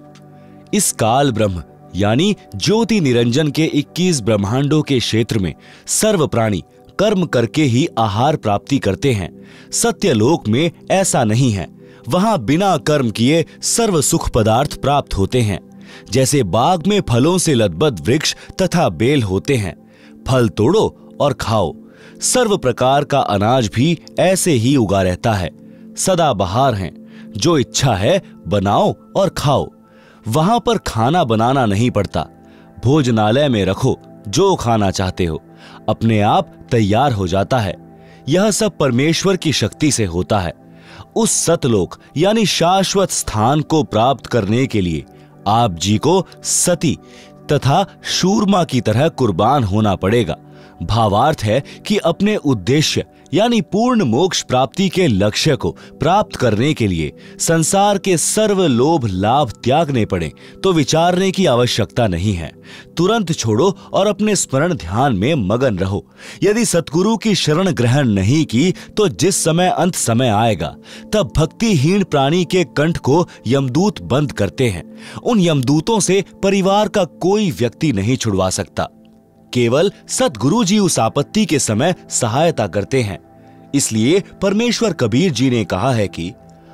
इस काल ब्रह्म यानी ज्योति निरंजन के इक्कीस ब्रह्मांडों के क्षेत्र में सर्व प्राणी कर्म करके ही आहार प्राप्ति करते हैं। सत्यलोक में ऐसा नहीं है। वहां बिना कर्म किए सर्व सुख पदार्थ प्राप्त होते हैं। जैसे बाग में फलों से लदबद वृक्ष तथा बेल होते हैं, फल तोड़ो और खाओ। सर्व प्रकार का अनाज भी ऐसे ही उगा रहता है। सदा बहार हैं, जो इच्छा है बनाओ और खाओ। वहां पर खाना बनाना नहीं पड़ता। भोजनालय में रखो जो खाना चाहते हो, अपने आप तैयार हो जाता है। यह सब परमेश्वर की शक्ति से होता है। उस सतलोक यानी शाश्वत स्थान को प्राप्त करने के लिए आप जी को सती तथा शूरमा की तरह कुर्बान होना पड़ेगा। भावार्थ है कि अपने उद्देश्य यानी पूर्ण मोक्ष प्राप्ति के लक्ष्य को प्राप्त करने के लिए संसार के सर्व लोभ लाभ त्यागने पड़े तो विचारने की आवश्यकता नहीं है। तुरंत छोड़ो और अपने स्मरण ध्यान में मगन रहो। यदि सतगुरु की शरण ग्रहण नहीं की तो जिस समय अंत समय आएगा तब भक्तिहीन प्राणी के कंठ को यमदूत बंद करते हैं। उन यमदूतों से परिवार का कोई व्यक्ति नहीं छुड़वा सकता। केवल सतगुरु जी उस आपत्ति के समय सहायता करते हैं। इसलिए परमेश्वर कबीर जी ने कहा है कि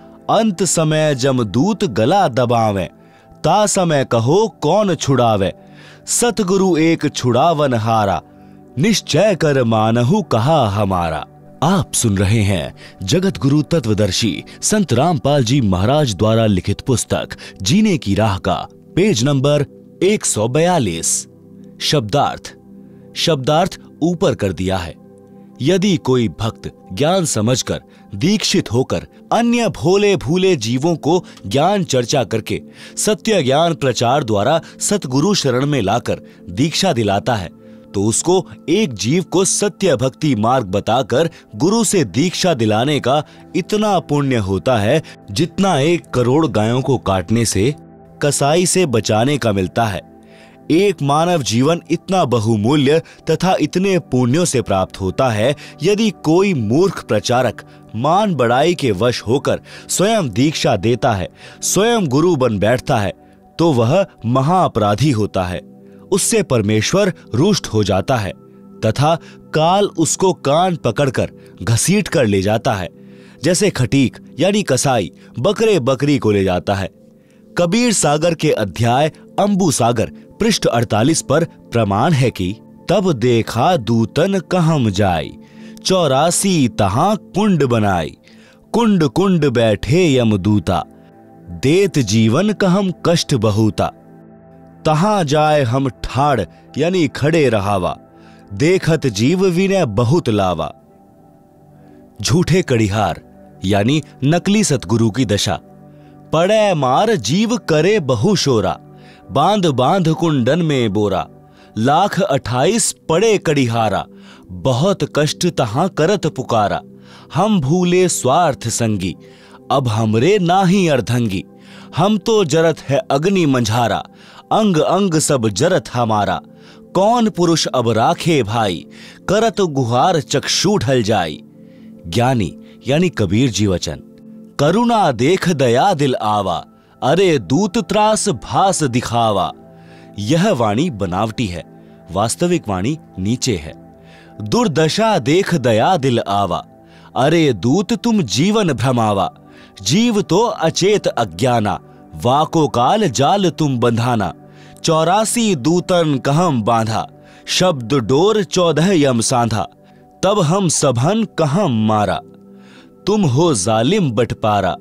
अंत समय जमदूत गला दबावे, ता समय कहो कौन छुड़ावे। सतगुरु एक छुड़ावन हारा, निश्चय कर मानहु कहा हमारा। आप सुन रहे हैं जगत गुरु तत्वदर्शी संत रामपाल जी महाराज द्वारा लिखित पुस्तक जीने की राह का पेज नंबर एक सौ बयालीस। शब्दार्थ शब्दार्थ ऊपर कर दिया है। यदि कोई भक्त ज्ञान समझकर दीक्षित होकर अन्य भोले भूले जीवों को ज्ञान चर्चा करके सत्य ज्ञान प्रचार द्वारा सतगुरु शरण में लाकर दीक्षा दिलाता है तो उसको एक जीव को सत्य भक्ति मार्ग बताकर गुरु से दीक्षा दिलाने का इतना पुण्य होता है जितना एक करोड़ गायों को काटने से कसाई से बचाने का मिलता है। एक मानव जीवन इतना बहुमूल्य तथा इतने पुण्यों से प्राप्त होता है। यदि कोई मूर्ख प्रचारक मान बड़ाई के वश होकर स्वयं दीक्षा देता है, स्वयं गुरु बन बैठता है, तो वह महाअपराधी होता है। उससे परमेश्वर रुष्ट हो जाता है तथा काल उसको कान पकड़कर घसीट कर ले जाता है, जैसे खटीक यानी कसाई बकरे बकरी को ले जाता है। कबीर सागर के अध्याय अंबु सागर पृष्ठ अड़तालीस पर प्रमाण है कि तब देखा दूतन कहम जाई, चौरासी तहां कुंड बनाई, कुंड कुंड बैठे यमदूता, देत जीवन कहम कष्ट बहुता, तहां जाए हम ठाड़ यानी खड़े रहावा, देखत जीव विनय बहुत लावा। झूठे कड़िहार यानी नकली सतगुरु की दशा। पड़े मार जीव करे बहु शोरा, बांध बांध कुंडन में बोरा, लाख अठाईस पड़े कड़िहारा, बहुत कष्ट तहां करत पुकारा, हम भूले स्वार्थ संगी, अब हमरे नाही अर्धंगी, हम तो जरत है अग्नि मंझारा, अंग अंग सब जरत हमारा, कौन पुरुष अब राखे भाई, करत गुहार चक्षु ढल जाई। ज्ञानी यानी कबीर जी वचन। करुणा देख दया दिल आवा, अरे दूत त्रास भास दिखावा। यह वाणी बनावटी है, वास्तविक वाणी नीचे है। दुर्दशा देख दया दिल आवा, अरे दूत तुम जीवन भ्रमावा। जीव तो अचेत अज्ञाना, वाको काल जाल तुम बंधाना। चौरासी दूतन कहम बांधा, शब्द डोर चौदह यम सांधा। तब हम सभन कहम मारा, तुम हो जालिम बटपारा।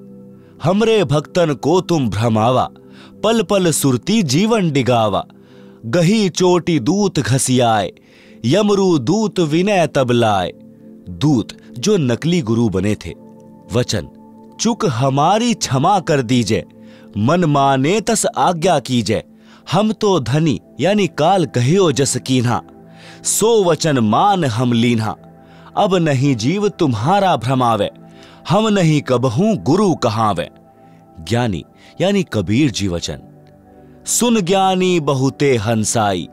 हमरे भक्तन को तुम भ्रमावा, पल पल सुरती जीवन डिगावा। गही चोटी दूत घसियाए, यमरू दूत विनय तब लाए। दूत जो नकली गुरु बने थे। वचन, चुक हमारी क्षमा कर दीजिए, मन माने तस आज्ञा कीजिए। हम तो धनी यानी काल कहियो जस कीन्हा, सो वचन मान हम लीन्हा। अब नहीं जीव तुम्हारा भ्रमावे, हम नहीं कबहू गुरु कहावे। ज्ञानी यानी कबीर जी वचन। सुन ज्ञानी बहुते हंसाई,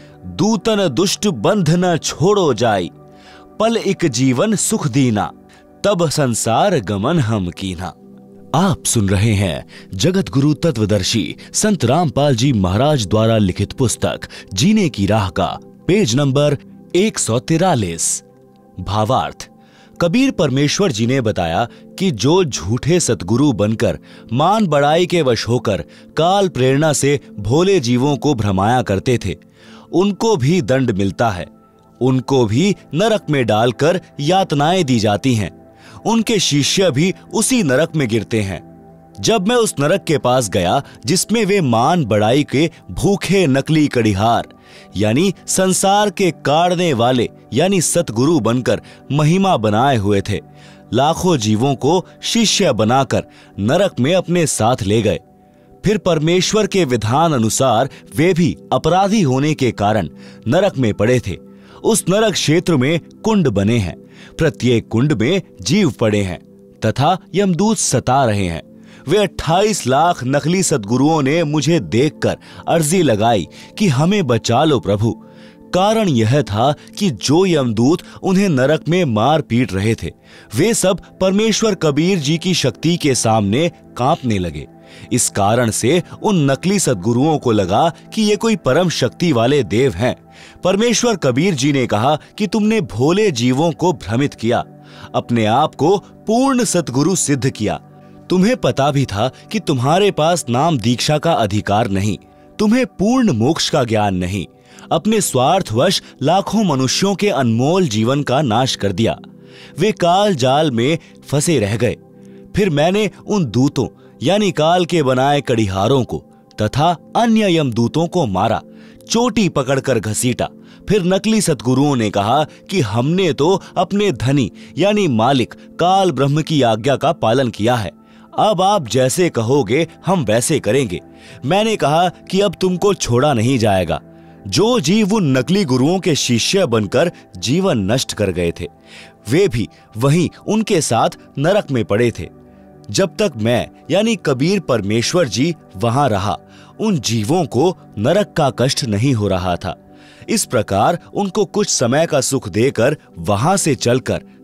दूतन दुष्ट बंध न छोड़ो जाई। पल एक जीवन सुख दीना, तब संसार गमन हम कीना। आप सुन रहे हैं जगत गुरु तत्वदर्शी संत रामपाल जी महाराज द्वारा लिखित पुस्तक जीने की राह का पेज नंबर एक सौ तिरालीस। भावार्थ। कबीर परमेश्वर जी ने बताया कि जो झूठे सतगुरु बनकर मान बड़ाई के वश होकर काल प्रेरणा से भोले जीवों को भ्रमाया करते थे, उनको भी दंड मिलता है। उनको भी नरक में डालकर यातनाएं दी जाती हैं। उनके शिष्य भी उसी नरक में गिरते हैं। जब मैं उस नरक के पास गया जिसमें वे मान बड़ाई के भूखे नकली कड़िहार यानी संसार के काढ़ने वाले यानी सतगुरु बनकर महिमा बनाए हुए थे, लाखों जीवों को शिष्य बनाकर नरक में अपने साथ ले गए। फिर परमेश्वर के विधान अनुसार वे भी अपराधी होने के कारण नरक में पड़े थे। उस नरक क्षेत्र में कुंड बने हैं, प्रत्येक कुंड में जीव पड़े हैं तथा यमदूत सता रहे हैं। वे अट्ठाईस लाख नकली सद्गुरुओं ने मुझे देखकर अर्जी लगाई कि हमें बचा लो प्रभु। कारण यह था कि जो यमदूत उन्हें नरक में मार पीट रहे थे, वे सब परमेश्वर कबीर जी की शक्ति के सामने कांपने लगे। इस कारण से उन नकली सद्गुरुओं को लगा कि ये कोई परम शक्ति वाले देव हैं। परमेश्वर कबीर जी ने कहा कि तुमने भोले जीवों को भ्रमित किया, अपने आप को पूर्ण सतगुरु सिद्ध किया। तुम्हें पता भी था कि तुम्हारे पास नाम दीक्षा का अधिकार नहीं, तुम्हें पूर्ण मोक्ष का ज्ञान नहीं। अपने स्वार्थवश लाखों मनुष्यों के अनमोल जीवन का नाश कर दिया। वे काल जाल में फंसे रह गए। फिर मैंने उन दूतों यानी काल के बनाए कड़िहारों को तथा अन्य यमदूतों को मारा, चोटी पकड़कर घसीटा। फिर नकली सतगुरुओं ने कहा कि हमने तो अपने धनी यानी मालिक काल ब्रह्म की आज्ञा का पालन किया है, अब आप जैसे कहोगे हम वैसे करेंगे। मैंने कहा कि अब तुमको छोड़ा नहीं जाएगा। जो जीव उन नकली गुरुओं के शिष्य बनकर जीवन नष्ट कर गए थे, वे भी वहीं उनके साथ नरक में पड़े थे। जब तक मैं यानी कबीर परमेश्वर जी वहां रहा, उन जीवों को नरक का कष्ट नहीं हो रहा था। इस प्रकार उनको कुछ समय का सुख देकर वहां से चलकर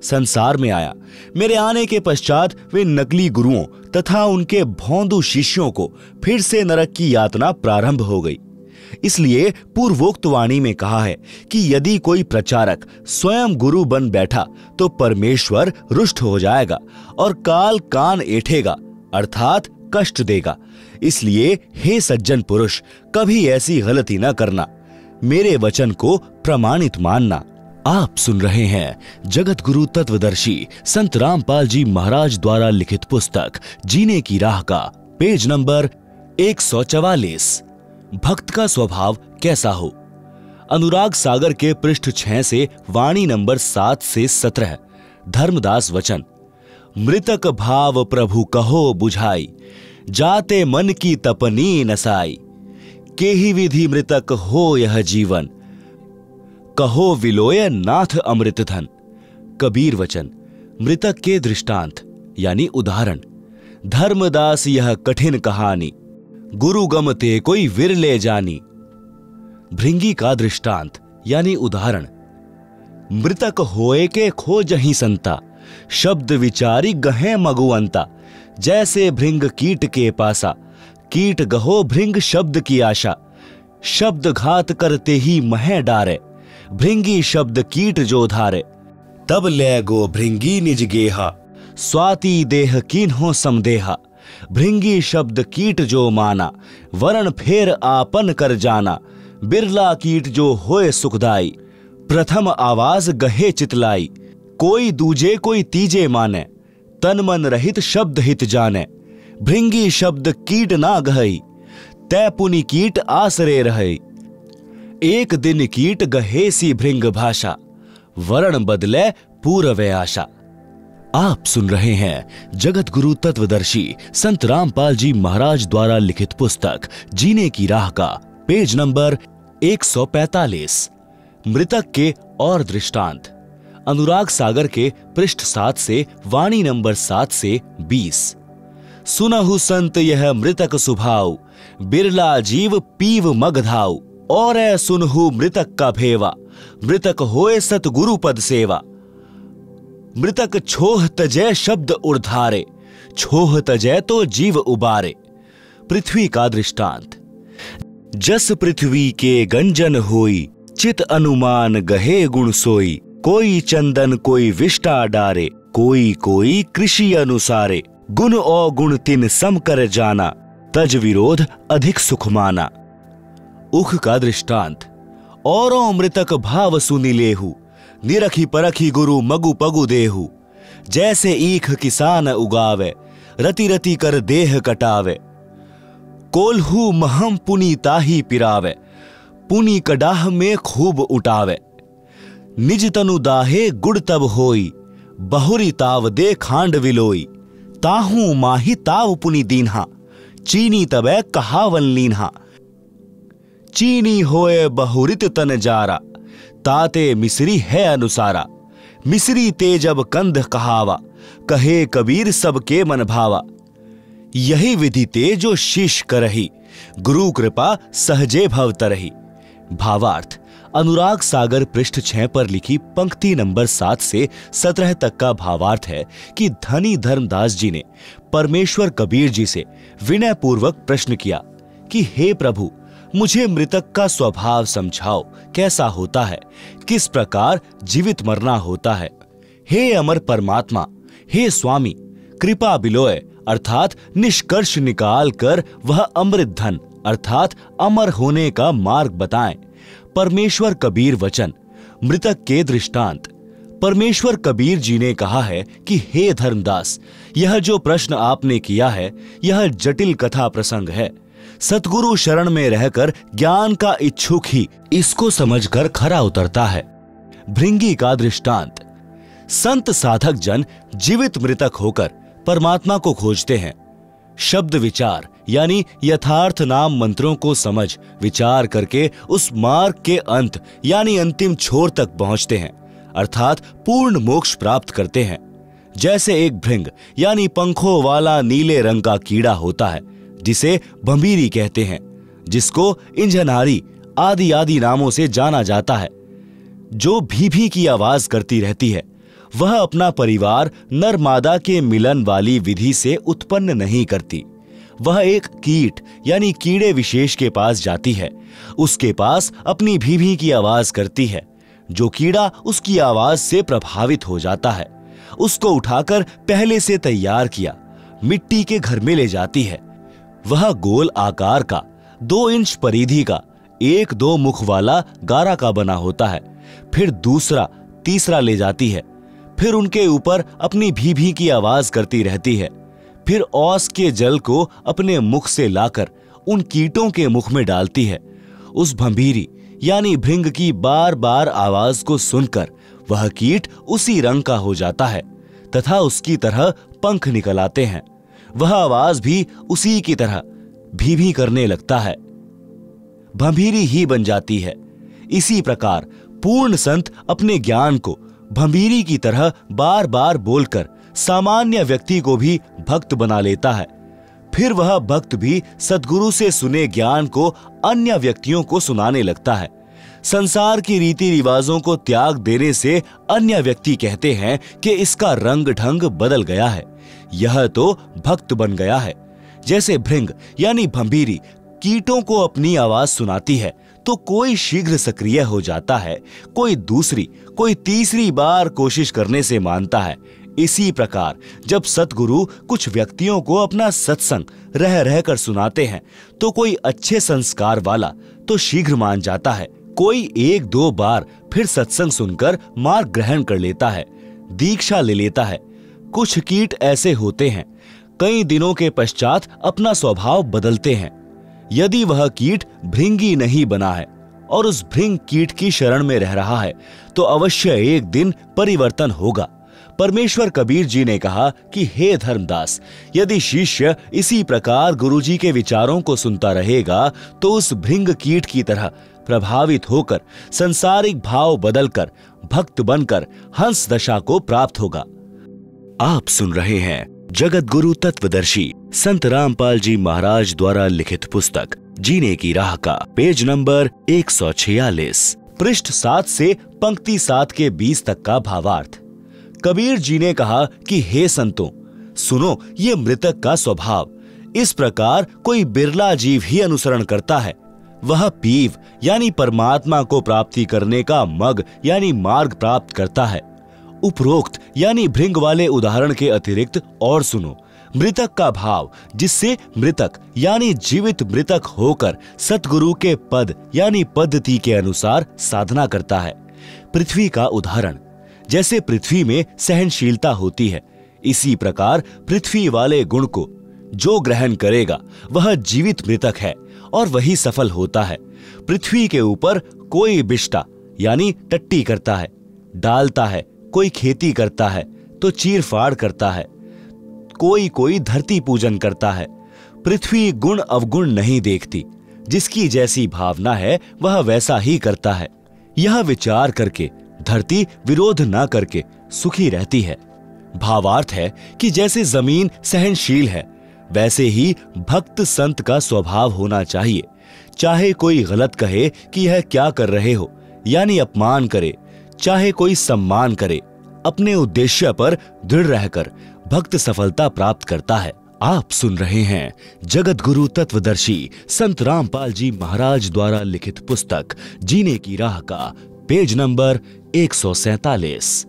संसार में आया। मेरे आने के पश्चात वे नकली गुरुओं तथा उनके भोंदू शिष्यों को फिर से नरक की यातना प्रारंभ हो गई। इसलिए पूर्वोक्त वाणी में कहा है कि यदि कोई प्रचारक स्वयं गुरु बन बैठा तो परमेश्वर रुष्ट हो जाएगा और काल कान ऐठेगा अर्थात कष्ट देगा। इसलिए हे सज्जन पुरुष, कभी ऐसी गलती न करना, मेरे वचन को प्रमाणित मानना। आप सुन रहे हैं जगत गुरु तत्वदर्शी संत रामपाल जी महाराज द्वारा लिखित पुस्तक जीने की राह का पेज नंबर एक सौ चवालीस, भक्त का स्वभाव कैसा हो। अनुराग सागर के पृष्ठ छह से वाणी नंबर सात से सत्रह, धर्मदास वचन। मृतक भाव प्रभु कहो बुझाई, जाते मन की तपनी नसाई। केहि विधि मृतक हो यह जीवन, कहो विलोय नाथ अमृत धन। कबीर वचन। मृतक के दृष्टांत यानी उदाहरण। धर्मदास यह कठिन कहानी, गुरु गमते कोई विरले जानी। भृंगी का दृष्टांत यानी उदाहरण। मृतक होए के खोजहि संता, शब्द विचारी गहे मगुअंता। जैसे भृंग कीट के पासा, कीट गहो भृंग शब्द की आशा। शब्द घात करते ही मह डारे, भृंगी शब्द कीट जो धारे। तब ले गो भृंगी निज गेहा, स्वाति देह कीन्हो समदेहा। भृंगी शब्द कीट जो माना, वरण फेर आपन कर जाना। बिरला कीट जो होए सुखदाई, प्रथम आवाज गहे चितलाई। कोई दूजे कोई तीजे माने, तन मन रहित शब्द हित जाने। भृंगी शब्द कीट ना गहई, तै पुनि कीट आसरे रहई। एक दिन कीट गहे सी भृंग भाषा, वरण बदले पूर्व आशा। आप सुन रहे हैं जगत गुरु तत्वदर्शी संत रामपाल जी महाराज द्वारा लिखित पुस्तक जीने की राह का पेज नंबर एक सौ पैंतालीस, मृतक के और दृष्टांत। अनुराग सागर के पृष्ठ सात से वाणी नंबर सात से बीस। सुनहु संत यह मृतक सुभाव, बिरला जीव पीव मगधाऊ। और ऐ सुनहु मृतक का भेवा, मृतक होए सतगुरु पद सेवा। मृतक छोह तजय शब्द उर्धारे, छोह तजय तो जीव उबारे। पृथ्वी का दृष्टांत। जस पृथ्वी के गंजन होई, चित अनुमान गहे गुण सोई। कोई चंदन कोई विष्टा डारे, कोई कोई कृषि अनुसारे। गुण औ गुण तिन सम कर जाना, तज विरोध अधिक सुख माना। उख का दृष्टांत। औरों मृतक भाव सुनि लेहु, निरखी परखी गुरु मगु पगु देहु। जैसे ईख किसान उगावे, रति रति कर देह कटावे। कोल्हू महम पुनि ताही पिरावे, पुनि कडाह में खूब उठावे। निज तनु दाहे गुड़ तब होई, बहुरी ताव दे खांड विलोई। ताहू माही ताव पुनि दीन्हा, चीनी तबे कहावन लीन्हा। चीनी होए बहुरित तन जारा, ताते मिसरी है अनुसारा। मिसरी ते जब कंध कहावा, कहे कबीर सबके मन भावा। यही विधि ते जो शीश करही, गुरु कृपा सहजे भव तरही। भावार्थ। अनुराग सागर पृष्ठ छह पर लिखी पंक्ति नंबर सात से सत्रह तक का भावार्थ है कि धनी धर्मदास जी ने परमेश्वर कबीर जी से विनय पूर्वक प्रश्न किया कि हे प्रभु, मुझे मृतक का स्वभाव समझाओ, कैसा होता है, किस प्रकार जीवित मरना होता है। हे अमर परमात्मा, हे स्वामी, कृपा बिलोय अर्थात निष्कर्ष निकाल कर वह अमृत धन अर्थात अमर होने का मार्ग बताएं। परमेश्वर कबीर वचन। मृतक के दृष्टांत। परमेश्वर कबीर जी ने कहा है कि हे धर्मदास, यह जो प्रश्न आपने किया है यह जटिल कथा प्रसंग है। सतगुरु शरण में रहकर ज्ञान का इच्छुक ही इसको समझकर खरा उतरता है। भृंगी का दृष्टांत। संत साधक जन जीवित मृतक होकर परमात्मा को खोजते हैं। शब्द विचार यानी यथार्थ नाम मंत्रों को समझ विचार करके उस मार्ग के अंत यानी अंतिम छोर तक पहुंचते हैं अर्थात पूर्ण मोक्ष प्राप्त करते हैं। जैसे एक भृंग यानी पंखों वाला नीले रंग का कीड़ा होता है जिसे भंभीरी कहते हैं, जिसको इंजनारी आदि आदि नामों से जाना जाता है, जो भी भी की आवाज करती रहती है। वह अपना परिवार नर मादा के मिलन वाली विधि से उत्पन्न नहीं करती। वह एक कीट यानी कीड़े विशेष के पास जाती है। उसके पास अपनी भीभी की आवाज करती है। जो कीड़ा उसकी आवाज से प्रभावित हो जाता है, उसको उठाकर पहले से तैयार किया मिट्टी के घर में ले जाती है। वह गोल आकार का, दो इंच परिधि का, एक दो मुख वाला गारा का बना होता है। फिर दूसरा तीसरा ले जाती है। फिर उनके ऊपर अपनी भीभी की आवाज करती रहती है। फिर औस के जल को अपने मुख से लाकर उन कीटों के मुख में डालती है। उस भंभीरी यानी भृंग की बार बार आवाज को सुनकर वह कीट उसी रंग का हो जाता है तथा उसकी तरह पंख निकल आते हैं। वह आवाज भी उसी की तरह भीभी करने लगता है, भंभीरी ही बन जाती है। इसी प्रकार पूर्ण संत अपने ज्ञान को भंभीरी की तरह बार बार बोलकर सामान्य व्यक्ति को भी भक्त बना लेता है। फिर वह भक्त भी सद्गुरु से सुने ज्ञान को अन्य व्यक्तियों को सुनाने लगता है। संसार की रीति रिवाजों को त्याग देने से अन्य व्यक्ति कहते हैं कि इसका रंग ढंग बदल गया है, यह तो भक्त बन गया है। जैसे भृंग यानी भंभीरी कीटों को अपनी आवाज सुनाती है तो कोई शीघ्र सक्रिय हो जाता है, कोई दूसरी कोई तीसरी बार कोशिश करने से मानता है। इसी प्रकार जब सतगुरु कुछ व्यक्तियों को अपना सत्संग रह रहकर सुनाते हैं तो कोई अच्छे संस्कार वाला तो शीघ्र मान जाता है, कोई एक दो बार फिर सत्संग सुनकर मार्ग ग्रहण कर लेता है, दीक्षा ले लेता है। कुछ कीट ऐसे होते हैं, कई दिनों के पश्चात अपना स्वभाव बदलते हैं। यदि वह कीट भृंगी नहीं बना है और उस भृंग कीट की शरण में रह रहा है तो अवश्य एक दिन परिवर्तन होगा। परमेश्वर कबीर जी ने कहा कि हे धर्मदास, यदि शिष्य इसी प्रकार गुरुजी के विचारों को सुनता रहेगा तो उस भृंग कीट की तरह प्रभावित होकर संसारिक भाव बदलकर भक्त बनकर हंस दशा को प्राप्त होगा। आप सुन रहे हैं जगत गुरु तत्वदर्शी संत रामपाल जी महाराज द्वारा लिखित पुस्तक जीने की राह का पेज नंबर एक सौ छियालीस, पृष्ठ सात से पंक्ति सात के बीस तक का भावार्थ। कबीर जी ने कहा कि हे संतों, सुनो ये मृतक का स्वभाव। इस प्रकार कोई बिरला जीव ही अनुसरण करता है। वह पीव यानी परमात्मा को प्राप्ति करने का मग यानी मार्ग प्राप्त करता है। उपरोक्त यानी भृंग वाले उदाहरण के अतिरिक्त और सुनो मृतक का भाव, जिससे मृतक यानी जीवित मृतक होकर सतगुरु के पद यानी पद्धति के अनुसार साधना करता है। पृथ्वी का उदाहरण, जैसे पृथ्वी में सहनशीलता होती है, इसी प्रकार पृथ्वी वाले गुण को जो ग्रहण करेगा वह जीवित मृतक है और वही सफल होता है। पृथ्वी के ऊपर कोई बिष्टा यानी टट्टी करता है, डालता है, कोई खेती करता है तो चीर फाड़ करता है, कोई कोई धरती पूजन करता है। पृथ्वी गुण अवगुण नहीं देखती, जिसकी जैसी भावना है वह वैसा ही करता है। यह विचार करके धरती विरोध न करके सुखी रहती है। भावार्थ है कि जैसे जमीन सहनशील है वैसे ही भक्त संत का स्वभाव होना चाहिए। चाहे कोई गलत कहे कि यह क्या कर रहे हो यानी अपमान करे, चाहे कोई सम्मान करे, अपने उद्देश्य पर दृढ़ रहकर भक्त सफलता प्राप्त करता है। आप सुन रहे हैं जगत गुरु तत्वदर्शी संत रामपाल जी महाराज द्वारा लिखित पुस्तक जीने की राह का पेज नंबर एक सौ सैतालीस।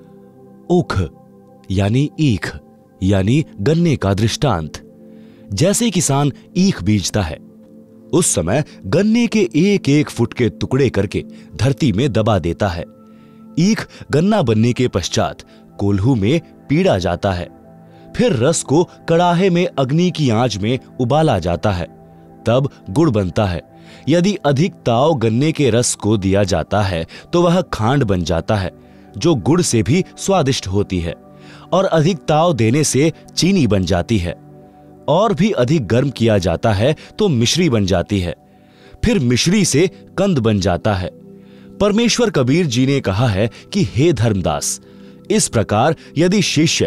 उख यानी ईख यानी गन्ने का दृष्टांत। जैसे किसान ईख बीजता है, उस समय गन्ने के एक एक फुट के टुकड़े करके धरती में दबा देता है। ईख गन्ना बनने के पश्चात कोल्हू में पीड़ा जाता है, फिर रस को कड़ाहे में अग्नि की आंच में उबाला जाता है, तब गुड़ बनता है। यदि अधिक ताव गन्ने के रस को दिया जाता है तो वह खांड बन जाता है, जो गुड़ से भी स्वादिष्ट होती है, और अधिक ताव देने से चीनी बन जाती है, और भी अधिक गर्म किया जाता है तो मिश्री बन जाती है, फिर मिश्री से कंद बन जाता है। परमेश्वर कबीर जी ने कहा है कि हे धर्मदास, इस प्रकार यदि शिष्य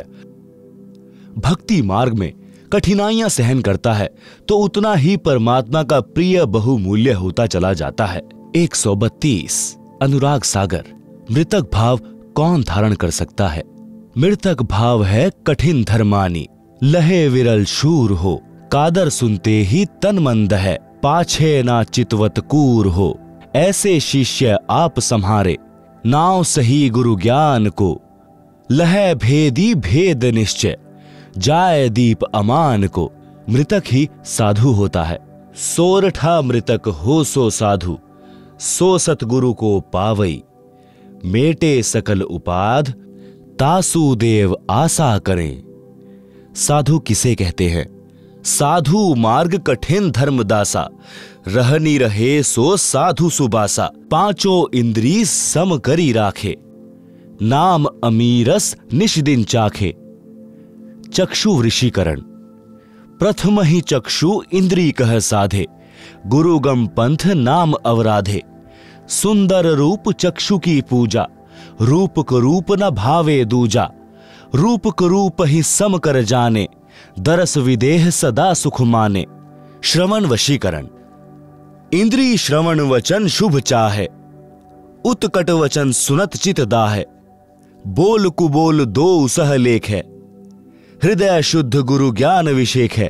भक्ति मार्ग में कठिनाइयां सहन करता है तो उतना ही परमात्मा का प्रिय बहुमूल्य होता चला जाता है। एक सौ बत्तीस अनुराग सागर। मृतक भाव कौन धारण कर सकता है। मृतक भाव है कठिन धर्मानी, लहे विरल शूर हो, कादर सुनते ही तन मंद है, पाछे ना चितवत कूर हो। ऐसे शिष्य आप सम्हारे, नाव सही गुरु ज्ञान को, लह भेदी भेद निश्चय, जाय दीप अमान को। मृतक ही साधु होता है। सोरठा मृतक हो सो साधु, सो सतगुरु को पावई, मेटे सकल उपाध, तासु देव आशा करें। साधु किसे कहते हैं? साधु मार्ग कठिन धर्मदासा, रहनी रहे सो साधु सुबासा। पांचों इंद्री सम करी राखे, नाम अमीरस निश दिन चाखे। चक्षु वृषीकरण, प्रथम ही चक्षु इंद्री कह साधे, गुरुगम पंथ नाम अवराधे। सुंदर रूप चक्षु की पूजा, रूप को रूप न भावे दूजा। रूप को रूप ही सम कर जाने, दरस विदेह सदा सुख माने। श्रवण वशीकरण, इंद्री श्रवण वचन शुभ चाहे, उत्कट वचन सुनत चित दाहे। बोल कुबोल दो सह लेख है, हृदय शुद्ध गुरु ज्ञान विषेक है।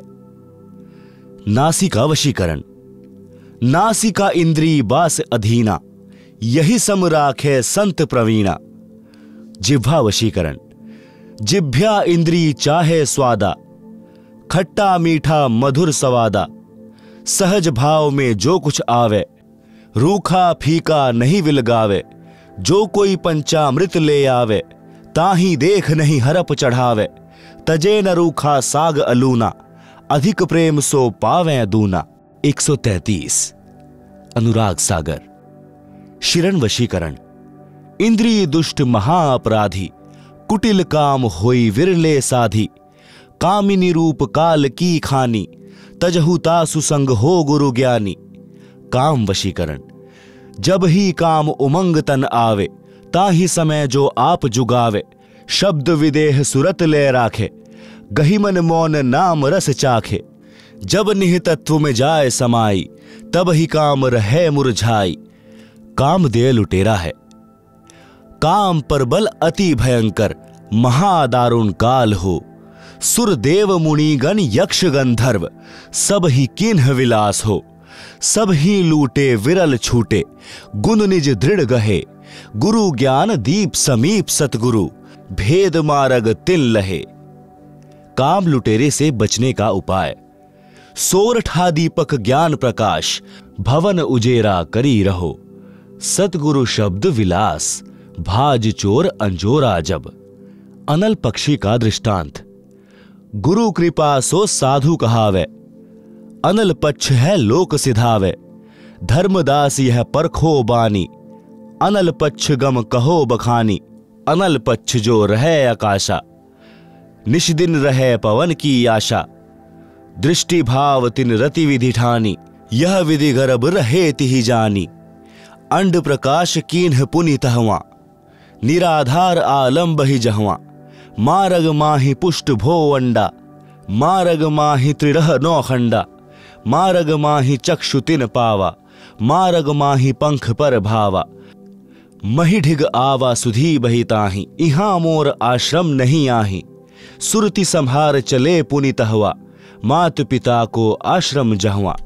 नासिका वशीकरण, नासिका इंद्री बास अधीना, यही सम राखे संत प्रवीणा। जिह्वा वशीकरण, जिह्वा इंद्री चाहे स्वादा, खट्टा मीठा मधुर सवादा। सहज भाव में जो कुछ आवे, रूखा फीका नहीं विलगावे। जो कोई पंचामृत ले आवे, ताही देख नहीं हरप चढ़ावे। तजे न रूखा साग अलूना, अधिक प्रेम सो पावे दूना। एक सौ तैतीस अनुराग सागर, शिरण वशीकरण, इंद्रिय दुष्ट महाअपराधी, कुटिल काम होई विरले साधी। कामिनी रूप काल की खानी, तजहुता सुसंग हो गुरु ज्ञानी। काम वशीकरण, जब ही काम उमंग तन आवे, ताही समय जो आप जुगावे। शब्द विदेह सुरत ले राखे, गहिमन मौन नाम रस चाखे। जब निह तत्व में जाए समाई, तब ही काम रहे मुरझाई। काम दे लुटेरा है, काम पर बल अति भयंकर, महादारुण काल हो। सुर देव मुनिगण यक्ष गंधर्व, सब ही किन्ह विलास हो। सब ही लूटे विरल छूटे, गुण निज दृढ़ गहे। गुरु ज्ञान दीप समीप सतगुरु, भेद मार्ग तिल लहे। काम लुटेरे से बचने का उपाय, सोरठा दीपक ज्ञान प्रकाश, भवन उजेरा करी रहो। सतगुरु शब्द विलास, भाज चोर अंजोरा जब। अनल पक्षी का दृष्टांत, गुरु कृपा सो साधु कहावे, अनल पक्ष है लोक सिधावे। धर्मदास यह परखो बानी, अनल पक्ष गम कहो बखानी। अनल पक्ष जो रहे आकाशा, निश दिन रहे पवन की आशा। दृष्टि भाव तिन रति विधि ठानी, यह विधि गर्भ रहे तिहि जानी। अंड प्रकाश कीन्ह पुनितहवा, निराधार आलम्ब ही जहवा। मारग माहि पुष्ट भो अंडा, मारग माहि त्रिरह नौ खंडा। मारग माहि चक्षु तिन पावा, मारग माहि पंख पर भावा। महिढिग आवा सुधी बहिताहि, इहां मोर आश्रम नहीं आहि। सुरति संहार चले पुनितहवा, मात पिता को आश्रम जहवा।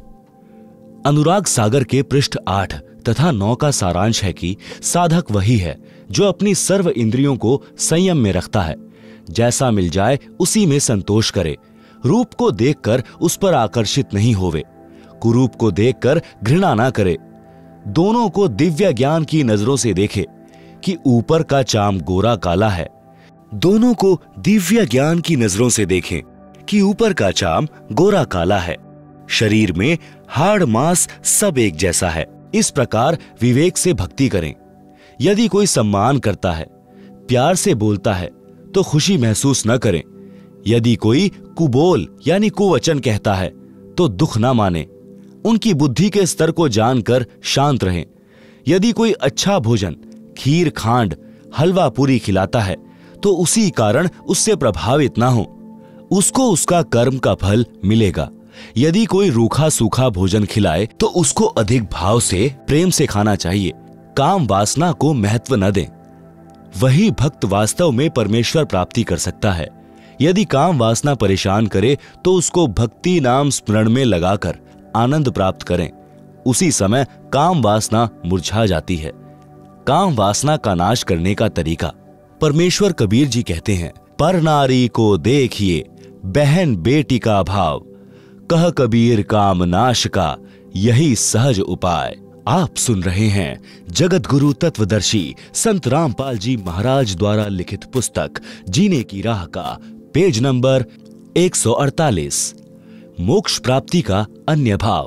अनुराग सागर के पृष्ठ आठ तथा नौ का सारांश है कि साधक वही है जो अपनी सर्व इंद्रियों को संयम में रखता है। जैसा मिल जाए उसी में संतोष करे। रूप को देखकर उस पर आकर्षित नहीं होवे, कुरूप को देखकर घृणा ना करे। दोनों को दिव्य ज्ञान की नजरों से देखे कि ऊपर का चाम गोरा काला है। दोनों को दिव्य ज्ञान की नजरों से देखें कि ऊपर का चाम गोरा काला है। शरीर में हाड़ मांस सब एक जैसा है। इस प्रकार विवेक से भक्ति करें। यदि कोई सम्मान करता है, प्यार से बोलता है तो खुशी महसूस न करें। यदि कोई कुबोल यानी कुवचन कहता है तो दुख ना माने। उनकी बुद्धि के स्तर को जानकर शांत रहें। यदि कोई अच्छा भोजन, खीर खांड, हलवा पूरी खिलाता है तो उसी कारण उससे प्रभावित ना हो, उसको उसका कर्म का फल मिलेगा। यदि कोई रूखा सूखा भोजन खिलाए तो उसको अधिक भाव से, प्रेम से खाना चाहिए। काम वासना को महत्व न दें। वही भक्त वास्तव में परमेश्वर प्राप्ति कर सकता है। यदि काम वासना परेशान करे तो उसको भक्ति नाम स्मरण में लगाकर आनंद प्राप्त करें। उसी समय काम वासना मुरझा जाती है। काम वासना का नाश करने का तरीका। परमेश्वर कबीर जी कहते हैं, पर नारी को देखिए बहन बेटी का भाव, कह कबीर काम नाश का यही सहज उपाय। आप सुन रहे हैं जगत गुरु तत्वदर्शी संत रामपाल जी महाराज द्वारा लिखित पुस्तक जीने की राह का पेज नंबर एक सौ अड़तालीस, मोक्ष प्राप्ति का अन्य भाव।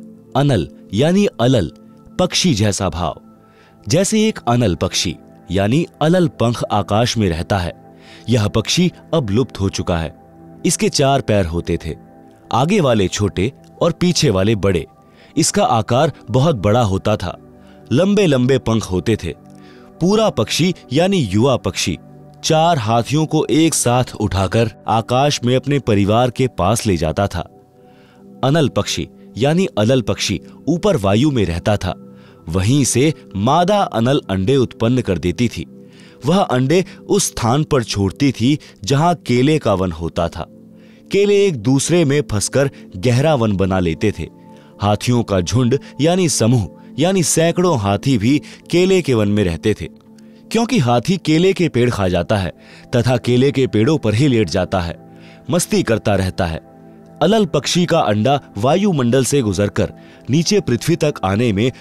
अनल यानी अलल, पक्षी जैसा भाव। जैसे एक अनल पक्षी यानी अलल पंख आकाश में रहता है, यह पक्षी अब लुप्त हो चुका है। इसके चार पैर होते थे, आगे वाले छोटे और पीछे वाले बड़े। इसका आकार बहुत बड़ा होता था, लंबे लंबे पंख होते थे। पूरा पक्षी यानी युवा पक्षी चार हाथियों को एक साथ उठाकर आकाश में अपने परिवार के पास ले जाता था। अनल पक्षी यानी अलल पक्षी ऊपर वायु में रहता था। वहीं से मादा अनल अंडे उत्पन्न कर देती थी। वह अंडे उस स्थान पर छोड़ती थी जहां केले का वन होता था। केले एक दूसरे में फंसकर गहरा वन बना लेते थे। हाथियों का झुंड यानी समूह यानी सैकड़ों हाथी भी केले के वन में रहते थे, क्योंकि हाथी केले के पेड़ खा जाता है तथा केले के पेड़ों पर ही लेट जाता है, मस्ती करता रहता है। अलल पक्षी का अंडा वायुमंडल से गुजरकर नीचे पृथ्वी तक आने में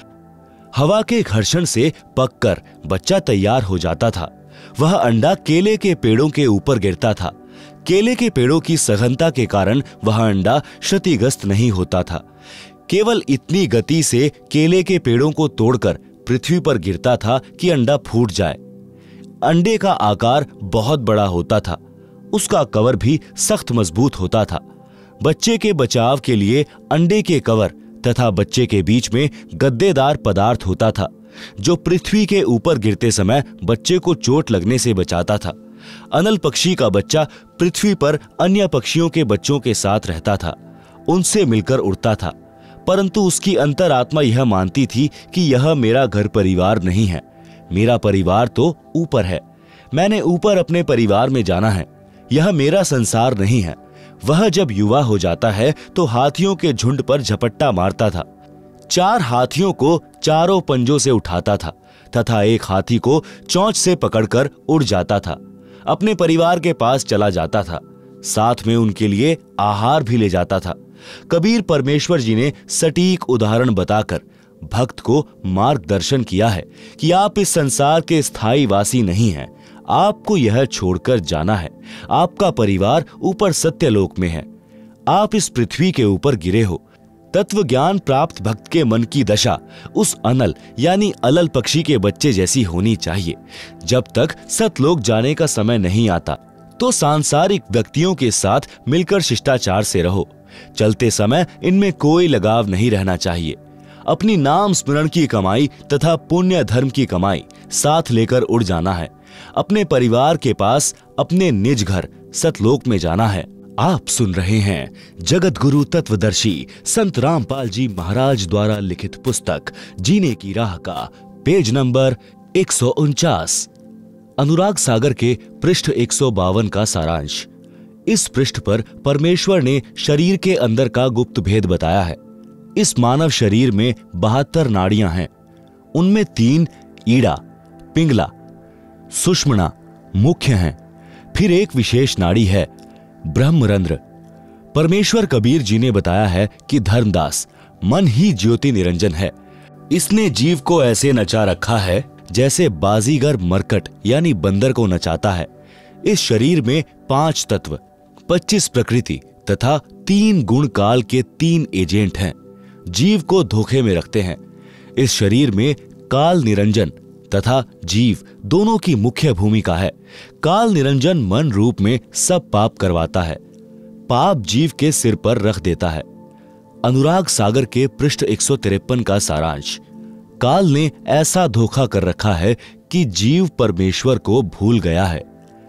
हवा के घर्षण से पककर बच्चा तैयार हो जाता था। वह अंडा केले के पेड़ों के ऊपर गिरता था। केले के पेड़ों की सघनता के कारण वह अंडा क्षतिग्रस्त नहीं होता था। केवल इतनी गति से केले के पेड़ों को तोड़कर पृथ्वी पर गिरता था कि अंडा फूट जाए। अंडे का आकार बहुत बड़ा होता था। उसका कवर भी सख्त मजबूत होता था। बच्चे के बचाव के लिए अंडे के कवर तथा बच्चे के बीच में गद्देदार पदार्थ होता था, जो पृथ्वी के ऊपर गिरते समय बच्चे को चोट लगने से बचाता था। अनल पक्षी का बच्चा पृथ्वी पर अन्य पक्षियों के बच्चों के साथ रहता था, उनसे मिलकर उड़ता था, परंतु उसकी अंतरात्मा यह मानती थी कि यह मेरा घर परिवार नहीं है। मेरा परिवार तो ऊपर है। मैंने ऊपर अपने परिवार में जाना है। यह मेरा संसार नहीं है। वह जब युवा हो जाता है तो हाथियों के झुंड पर झपट्टा मारता था। चार हाथियों को चारों पंजों से उठाता था तथा एक हाथी को चोंच से पकड़कर उड़ जाता था। अपने परिवार के पास चला जाता था। साथ में उनके लिए आहार भी ले जाता था। कबीर परमेश्वर जी ने सटीक उदाहरण बताकर भक्त को मार्गदर्शन किया है कि आप इस संसार के स्थायी वासी नहीं हैं। आपको यह छोड़कर जाना है। आपका परिवार ऊपर सत्यलोक में है। आप इस पृथ्वी के ऊपर गिरे हो। तत्व ज्ञान प्राप्त भक्त के मन की दशा उस अनल यानी अलल पक्षी के बच्चे जैसी होनी चाहिए। जब तक सतलोक जाने का समय नहीं आता तो सांसारिक व्यक्तियों के साथ मिलकर शिष्टाचार से रहो। चलते समय इनमें कोई लगाव नहीं रहना चाहिए। अपनी नाम स्मरण की कमाई तथा पुण्य धर्म की कमाई साथ लेकर उड़ जाना है। अपने परिवार के पास अपने निज घर सतलोक में जाना है। आप सुन रहे हैं जगत गुरु तत्वदर्शी संत रामपाल जी महाराज द्वारा लिखित पुस्तक जीने की राह का पेज नंबर एक सौ उनचास, अनुराग सागर के पृष्ठ एक सौ बावन का सारांश। इस पृष्ठ पर परमेश्वर ने शरीर के अंदर का गुप्त भेद बताया है। इस मानव शरीर में बहत्तर नाड़ियां हैं। उनमें तीन ईड़ा, पिंगला, सुषुम्ना मुख्य हैं। फिर एक विशेष नाड़ी है ब्रह्मरंध्र। परमेश्वर कबीर जी ने बताया है कि धर्मदास मन ही ज्योति निरंजन है। इसने जीव को ऐसे नचा रखा है जैसे बाजीगर मरकट यानी बंदर को नचाता है। इस शरीर में पांच तत्व, पच्चीस प्रकृति तथा तीन गुण काल के तीन एजेंट हैं। जीव को धोखे में रखते हैं। इस शरीर में काल निरंजन तथा जीव दोनों की मुख्य भूमिका है। काल निरंजन मन रूप में सब पाप करवाता है। पाप जीव के सिर पर रख देता है। अनुराग सागर के पृष्ठ एक सौ तिरपन का सारांश। काल ने ऐसा धोखा कर रखा है कि जीव परमेश्वर को भूल गया है।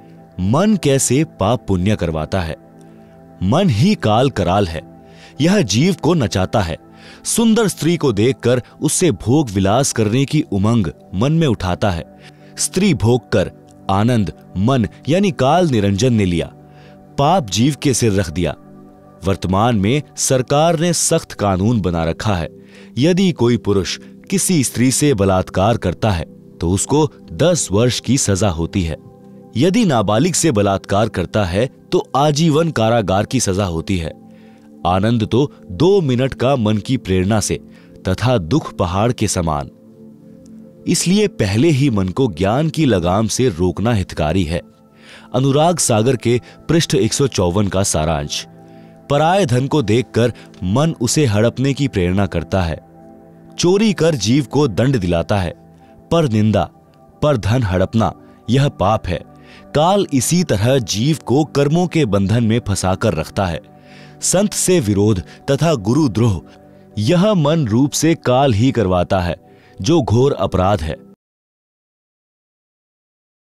मन कैसे पाप पुण्य करवाता है। मन ही काल कराल है। यह जीव को नचाता है। सुंदर स्त्री को देखकर उससे भोग विलास करने की उमंग मन में उठाता है। स्त्री भोग कर आनंद मन यानी काल निरंजन ने लिया, पाप जीव के सिर रख दिया। वर्तमान में सरकार ने सख्त कानून बना रखा है, यदि कोई पुरुष किसी स्त्री से बलात्कार करता है तो उसको दस वर्ष की सजा होती है। यदि नाबालिग से बलात्कार करता है तो आजीवन कारागार की सजा होती है। आनंद तो दो मिनट का मन की प्रेरणा से तथा दुख पहाड़ के समान, इसलिए पहले ही मन को ज्ञान की लगाम से रोकना हितकारी है। अनुराग सागर के पृष्ठ एक सौ चौवन का सारांश। पराये धन को देखकर मन उसे हड़पने की प्रेरणा करता है। चोरी कर जीव को दंड दिलाता है, पर निंदा पर धन हड़पना यह पाप है। काल इसी तरह जीव को कर्मों के बंधन में फंसाकर रखता है। संत से विरोध तथा गुरुद्रोह यह मन रूप से काल ही करवाता है, जो घोर अपराध है।